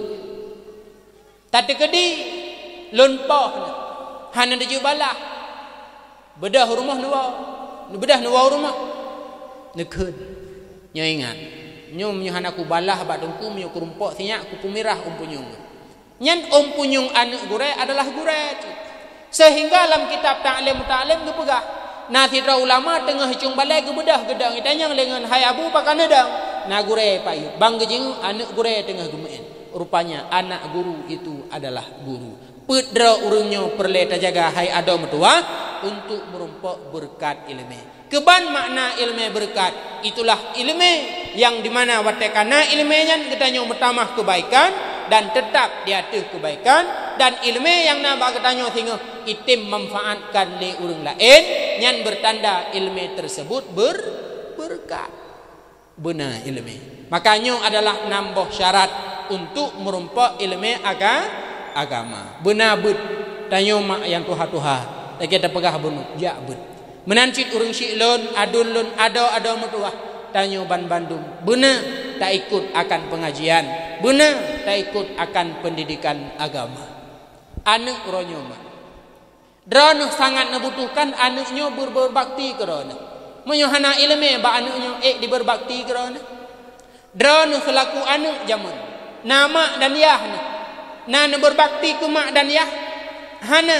Tadi kedi lon poh na. Hana deju balah. Bedah rumah nuwa. Bedah nuwa rumah. Nekun. Nyo ingat. Nyo menyo hana ku balah bak dengku menyo kurumpok sinyak ku pumirah umpunyung. Nyan umpunyung anak gure adalah gure. Sehingga dalam kitab ta'lim ta'lim ke pegah. Nah tira ulama tengah hicung balai ke bedah gedang itanyang dengan hai abu pakan nedang. Nah gure payu. Bang gejing anak gure tengah gemein. Rupanya anak guru itu adalah guru. Pedra urungnya perleta jaga hai ado metua untuk merumpok berkat ilmu. Keban makna ilmu berkat itulah ilmu yang di mana watekana ilmunya ketanya bertamah kebaikan dan tetap di atas kebaikan, dan ilmu yang nambah ketanya sehingga itim memanfaatkan le urang lain yang bertanda ilmu tersebut ber berkat. Benar ilmu. Makanya adalah nambah syarat untuk merumpok ilmu aga, agama. Benar bet tanya mak yang tuha-tuha. Tak kita pegah bunuh. Ya bet. Menancit urang syiklon, adun lon, ada-ada mutuah. Tanya ban Bandung. Benar tak ikut akan pengajian. Benar tak ikut akan pendidikan agama. Anak ronyo mak. Drone sangat membutuhkan anaknya berbakti kerana. Menyohana ilmu ba anaknya eh diberbakti kerana. Drone selaku anak zaman. Nama dan yah ni. Nana berbakti ke mak dan yah. Hana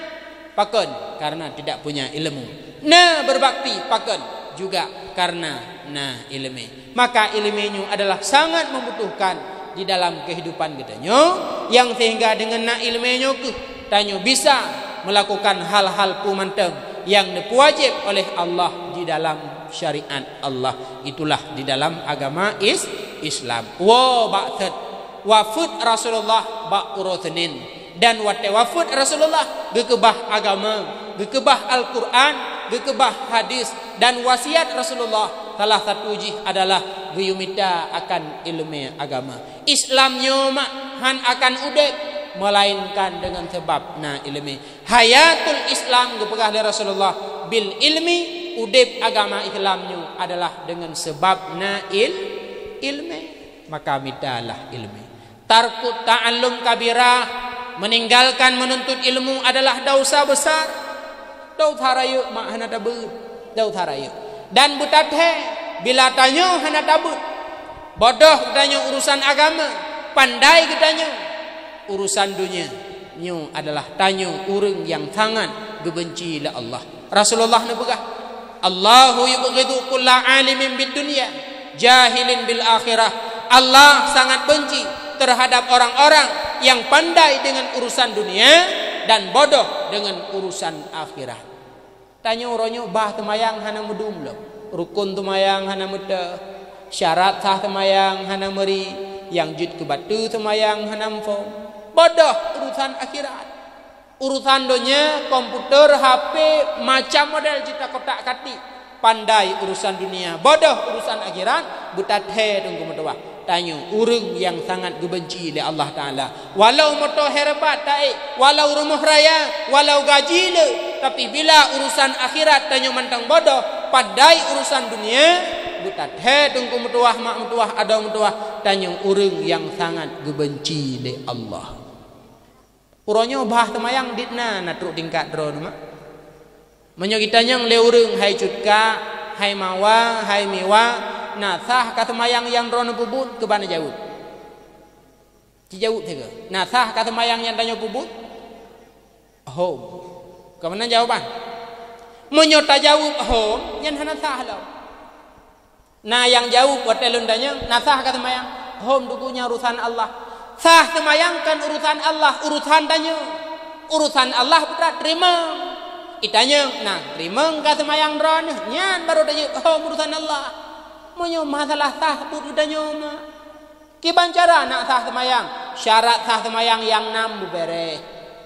pakon karena tidak punya ilmu. Na berbakti pakon juga karena na ilmu. Maka ilmunya adalah sangat membutuhkan di dalam kehidupan kita nyo, yang sehingga dengan na ilmunya ke tanyo bisa melakukan hal-hal pumanteng yang diwajib oleh Allah di dalam syariat Allah. Itulah di dalam agama is Islam. Wa ba'that wafud Rasulullah ba urutenin, dan wate wafud Rasulullah gekebah agama, gekebah Al-Quran, gekebah hadis, dan wasiat Rasulullah salah satu jih adalah geyumita akan ilmu agama. Islamnya mak han akan udek melainkan dengan sebab na ilmi. Hayatul Islam gepegah oleh Rasulullah bil ilmi, udep agama Islamnya adalah dengan sebab na il ilmu, maka midalah ilmu. Tarku ta'allum kabirah, meninggalkan menuntut ilmu adalah dosa besar. Dau tharayu mak hana tabut, dau tharayu. Dan butathe bila tanya hana tabut. Bodoh tanya urusan agama, pandai kitanya urusan dunia. Nyu adalah tanya urang yang sangat gebenci la Allah. Rasulullah nabegah, Allahu yubghidu kulla alimin bid dunya jahilin bil akhirah. Allah sangat benci terhadap orang-orang yang pandai dengan urusan dunia dan bodoh dengan urusan akhirat. Tanya oronyo bah temayang hana mudum lo, rukun temayang hana muda, syarat sah temayang hana meri, yang jud ke batu temayang hana mfo. Bodoh urusan akhirat. Urusan dunia, komputer, H P, macam model cita kotak katik. Pandai urusan dunia, bodoh urusan akhirat, butat he tunggu mutawah. Tanya urang yang sangat gebenci oleh Allah Ta'ala. Walau motor hebat tak, walau rumah raya, walau gaji le, tapi bila urusan akhirat tanya mentang bodoh, pandai urusan dunia, butat he tunggu mutawah mak mutawah ada mutawah. Tanya urang yang sangat gebenci oleh Allah. Uronyo bah temayang ditna natruk tingkat drone mak. Menyo kitanya le urang hai cutka, hai mawa, hai miwa, nasah kata mayang yang drone pubut ke bana jauh. Ci jauh tega. Nasah kata mayang yang tanya pubut. Home. Ke mana jawaban? Menyo ta jawab home, nyen hana sah law. Nah yang jawab hotelun tanya, nasah kata mayang, home dukunya urusan Allah. Sah temayangkan urusan Allah, urusan tanya urusan Allah putra terima itanya, nah terima kata mayang ron nyan baru tanya oh urusan Allah monyo masalah sah put itanya ma kiban cara nak sah temayang, syarat sah temayang yang enam bubere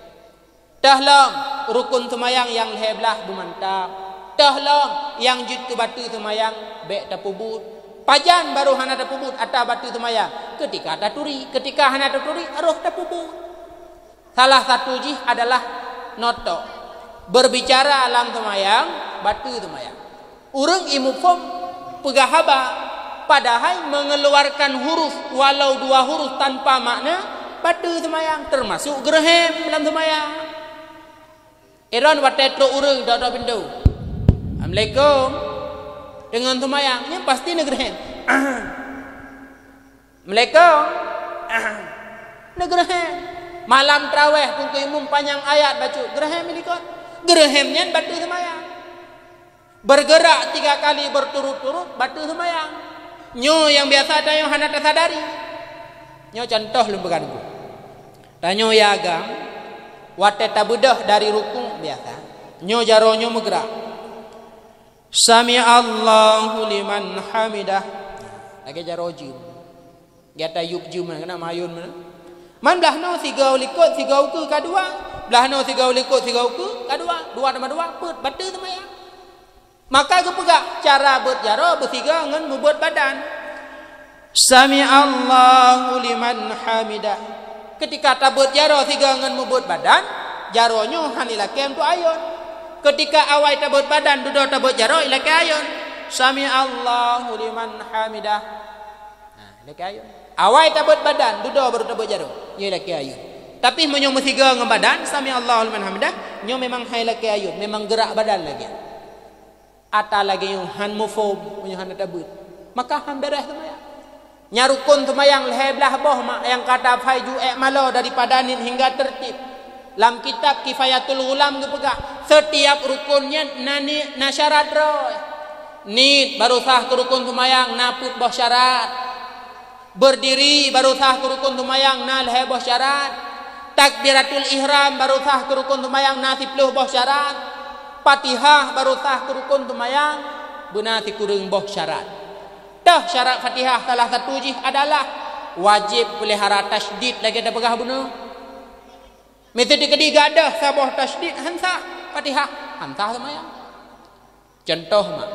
dahlam rukun temayang yang leblah bumantap dahlam yang jud ke batu temayang bek tapubut pajan baru hana tapubut atau batu temayang. Ketika taturi, ketika hana taturi, roh tapubut. Salah satu jih adalah noto. Berbicara alam temayang, batu temayang. Urang imufom pegahaba, padahal mengeluarkan huruf walau dua huruf tanpa makna, batu temayang termasuk gerhem dalam temayang. Eron watetro urang dodo pintu. Assalamualaikum. Dengan temayangnya pasti negeri. Mereka negeri. Malam traweh pun imum panjang ayat baca gerhem milikot. Gerhemnya batu temayang. Bergerak tiga kali berturut-turut batu temayang. Nyo yang biasa ada yang hana tersadari. Nyo contoh lembaga ku. Tanyo ya agam wate tabudah dari rukun biasa. Nyo jaronyo megera. Sami Allahu liman hamidah. Lagi jaroji. Gata yuk jum kena mayun mana? Man belah no tiga ulikut tiga uku kedua. Belah no tiga ulikut tiga uku kedua. Dua tambah dua put batu temayang. Maka ke pegak cara buat jaro bertiga ngan membuat badan. Sami Allahu liman hamidah. Ketika tabut jaro tiga ngan membuat badan, jaronyo hanila kem tu ayon. Ketika awai tabut badan duduk tabut jaro ilake ayun. Sami Allahu liman hamidah. Nah, ilake ayun. Awai tabut badan duduk baru tabut jaro, ya ilake ayun. Tapi menyo metiga ngam badan sami Allahu liman hamidah, nyo memang hai ilake ayun, memang gerak badan lagi. Ata lagi yung han mufom, menyo han tabut. Maka han beres temayang. Nyarukun temayang leheblah boh mak yang kata fai ju'e malo daripada nin hingga tertib. Dalam kitab Kifayatul Ulam kepegak setiap rukunnya nani nasyarat roh. Nit baru sah rukun tumayang naput boh syarat. Berdiri baru sah rukun tumayang nal he boh syarat. Takbiratul ihram baru sah rukun tumayang nasipluh boh syarat. Fatihah baru sah rukun tumayang bunati kurung boh syarat. Dah syarat Fatihah salah satu jih adalah wajib pelihara tasydid lagi ada pegah bunuh. Metode ketiga ada sabah tasydid hansah Fatihah hansah semayang. Contoh mak.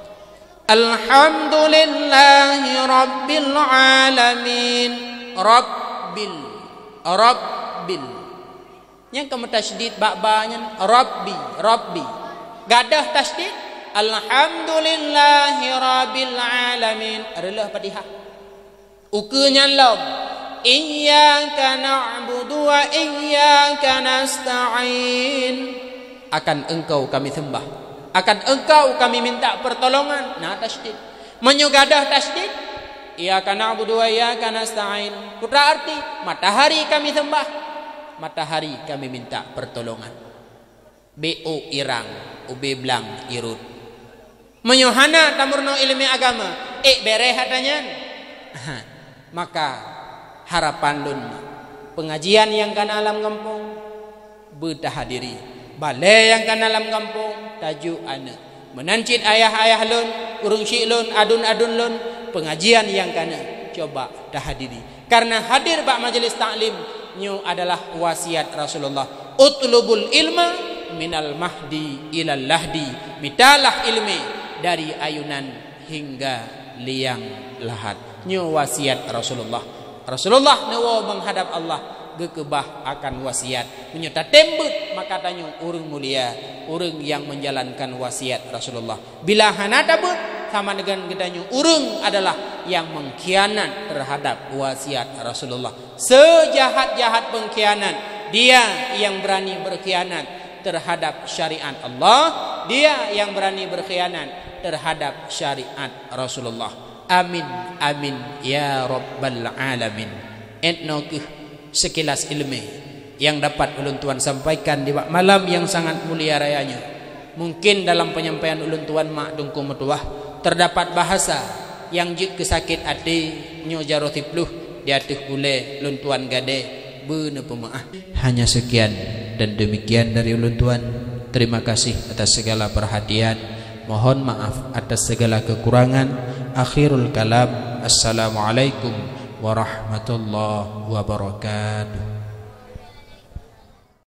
Alhamdulillahi rabbil alamin. Rabbil Rabbil. Yang kamu tasydid bak-baknya Rabbi Rabbi. Gadah tasydid Alhamdulillahi rabbil alamin. Adalah Fatihah. Ukunya lom. Iyyaka na'budu wa iyyaka nasta'in. Akan engkau kami sembah, akan engkau kami minta pertolongan. Nah, tasydid. Menyugadah tasydid. Iyyaka na'budu wa iyyaka nasta'in. Putra arti matahari kami sembah, matahari kami minta pertolongan. B O irang, U B blang irut. Menyuhana tamurno ilmu agama. Eh bereh hatanya. Maka harapan lun pengajian yang kan alam kampung bertahadiri, balai yang kan alam kampung tajuk anak menancit ayah-ayah lun, urung syik lun, adun-adun lun, pengajian yang kana coba tahadiri. Karena hadir bak majelis taklim nyu adalah wasiat Rasulullah. Utlubul ilma minal mahdi ilal lahdi. Mitalah ilmi dari ayunan hingga liang lahat. Nyu wasiat Rasulullah. Rasulullah nawa menghadap Allah gekebah akan wasiat. Menyata tembut maka tanyu urang mulia, urang yang menjalankan wasiat Rasulullah. Bila hana tabut sama dengan kita nyu urang adalah yang mengkhianat terhadap wasiat Rasulullah. Sejahat-jahat pengkhianat dia yang berani berkhianat terhadap syariat Allah, dia yang berani berkhianat terhadap syariat Rasulullah. Amin, amin, ya Rabbal Alamin. Etno ke sekilas ilmu yang dapat ulun tuan sampaikan di malam yang sangat mulia rayanya. Mungkin dalam penyampaian ulun tuan mak dungku metuah terdapat bahasa yang jik kesakit hati nyo jarotipluh di atas gule ulun tuan gade bener pemaaf. Hanya sekian dan demikian dari ulun tuan. Terima kasih atas segala perhatian. Mohon maaf atas segala kekurangan. Akhirul kalam. Assalamualaikum warahmatullahi wabarakatuh.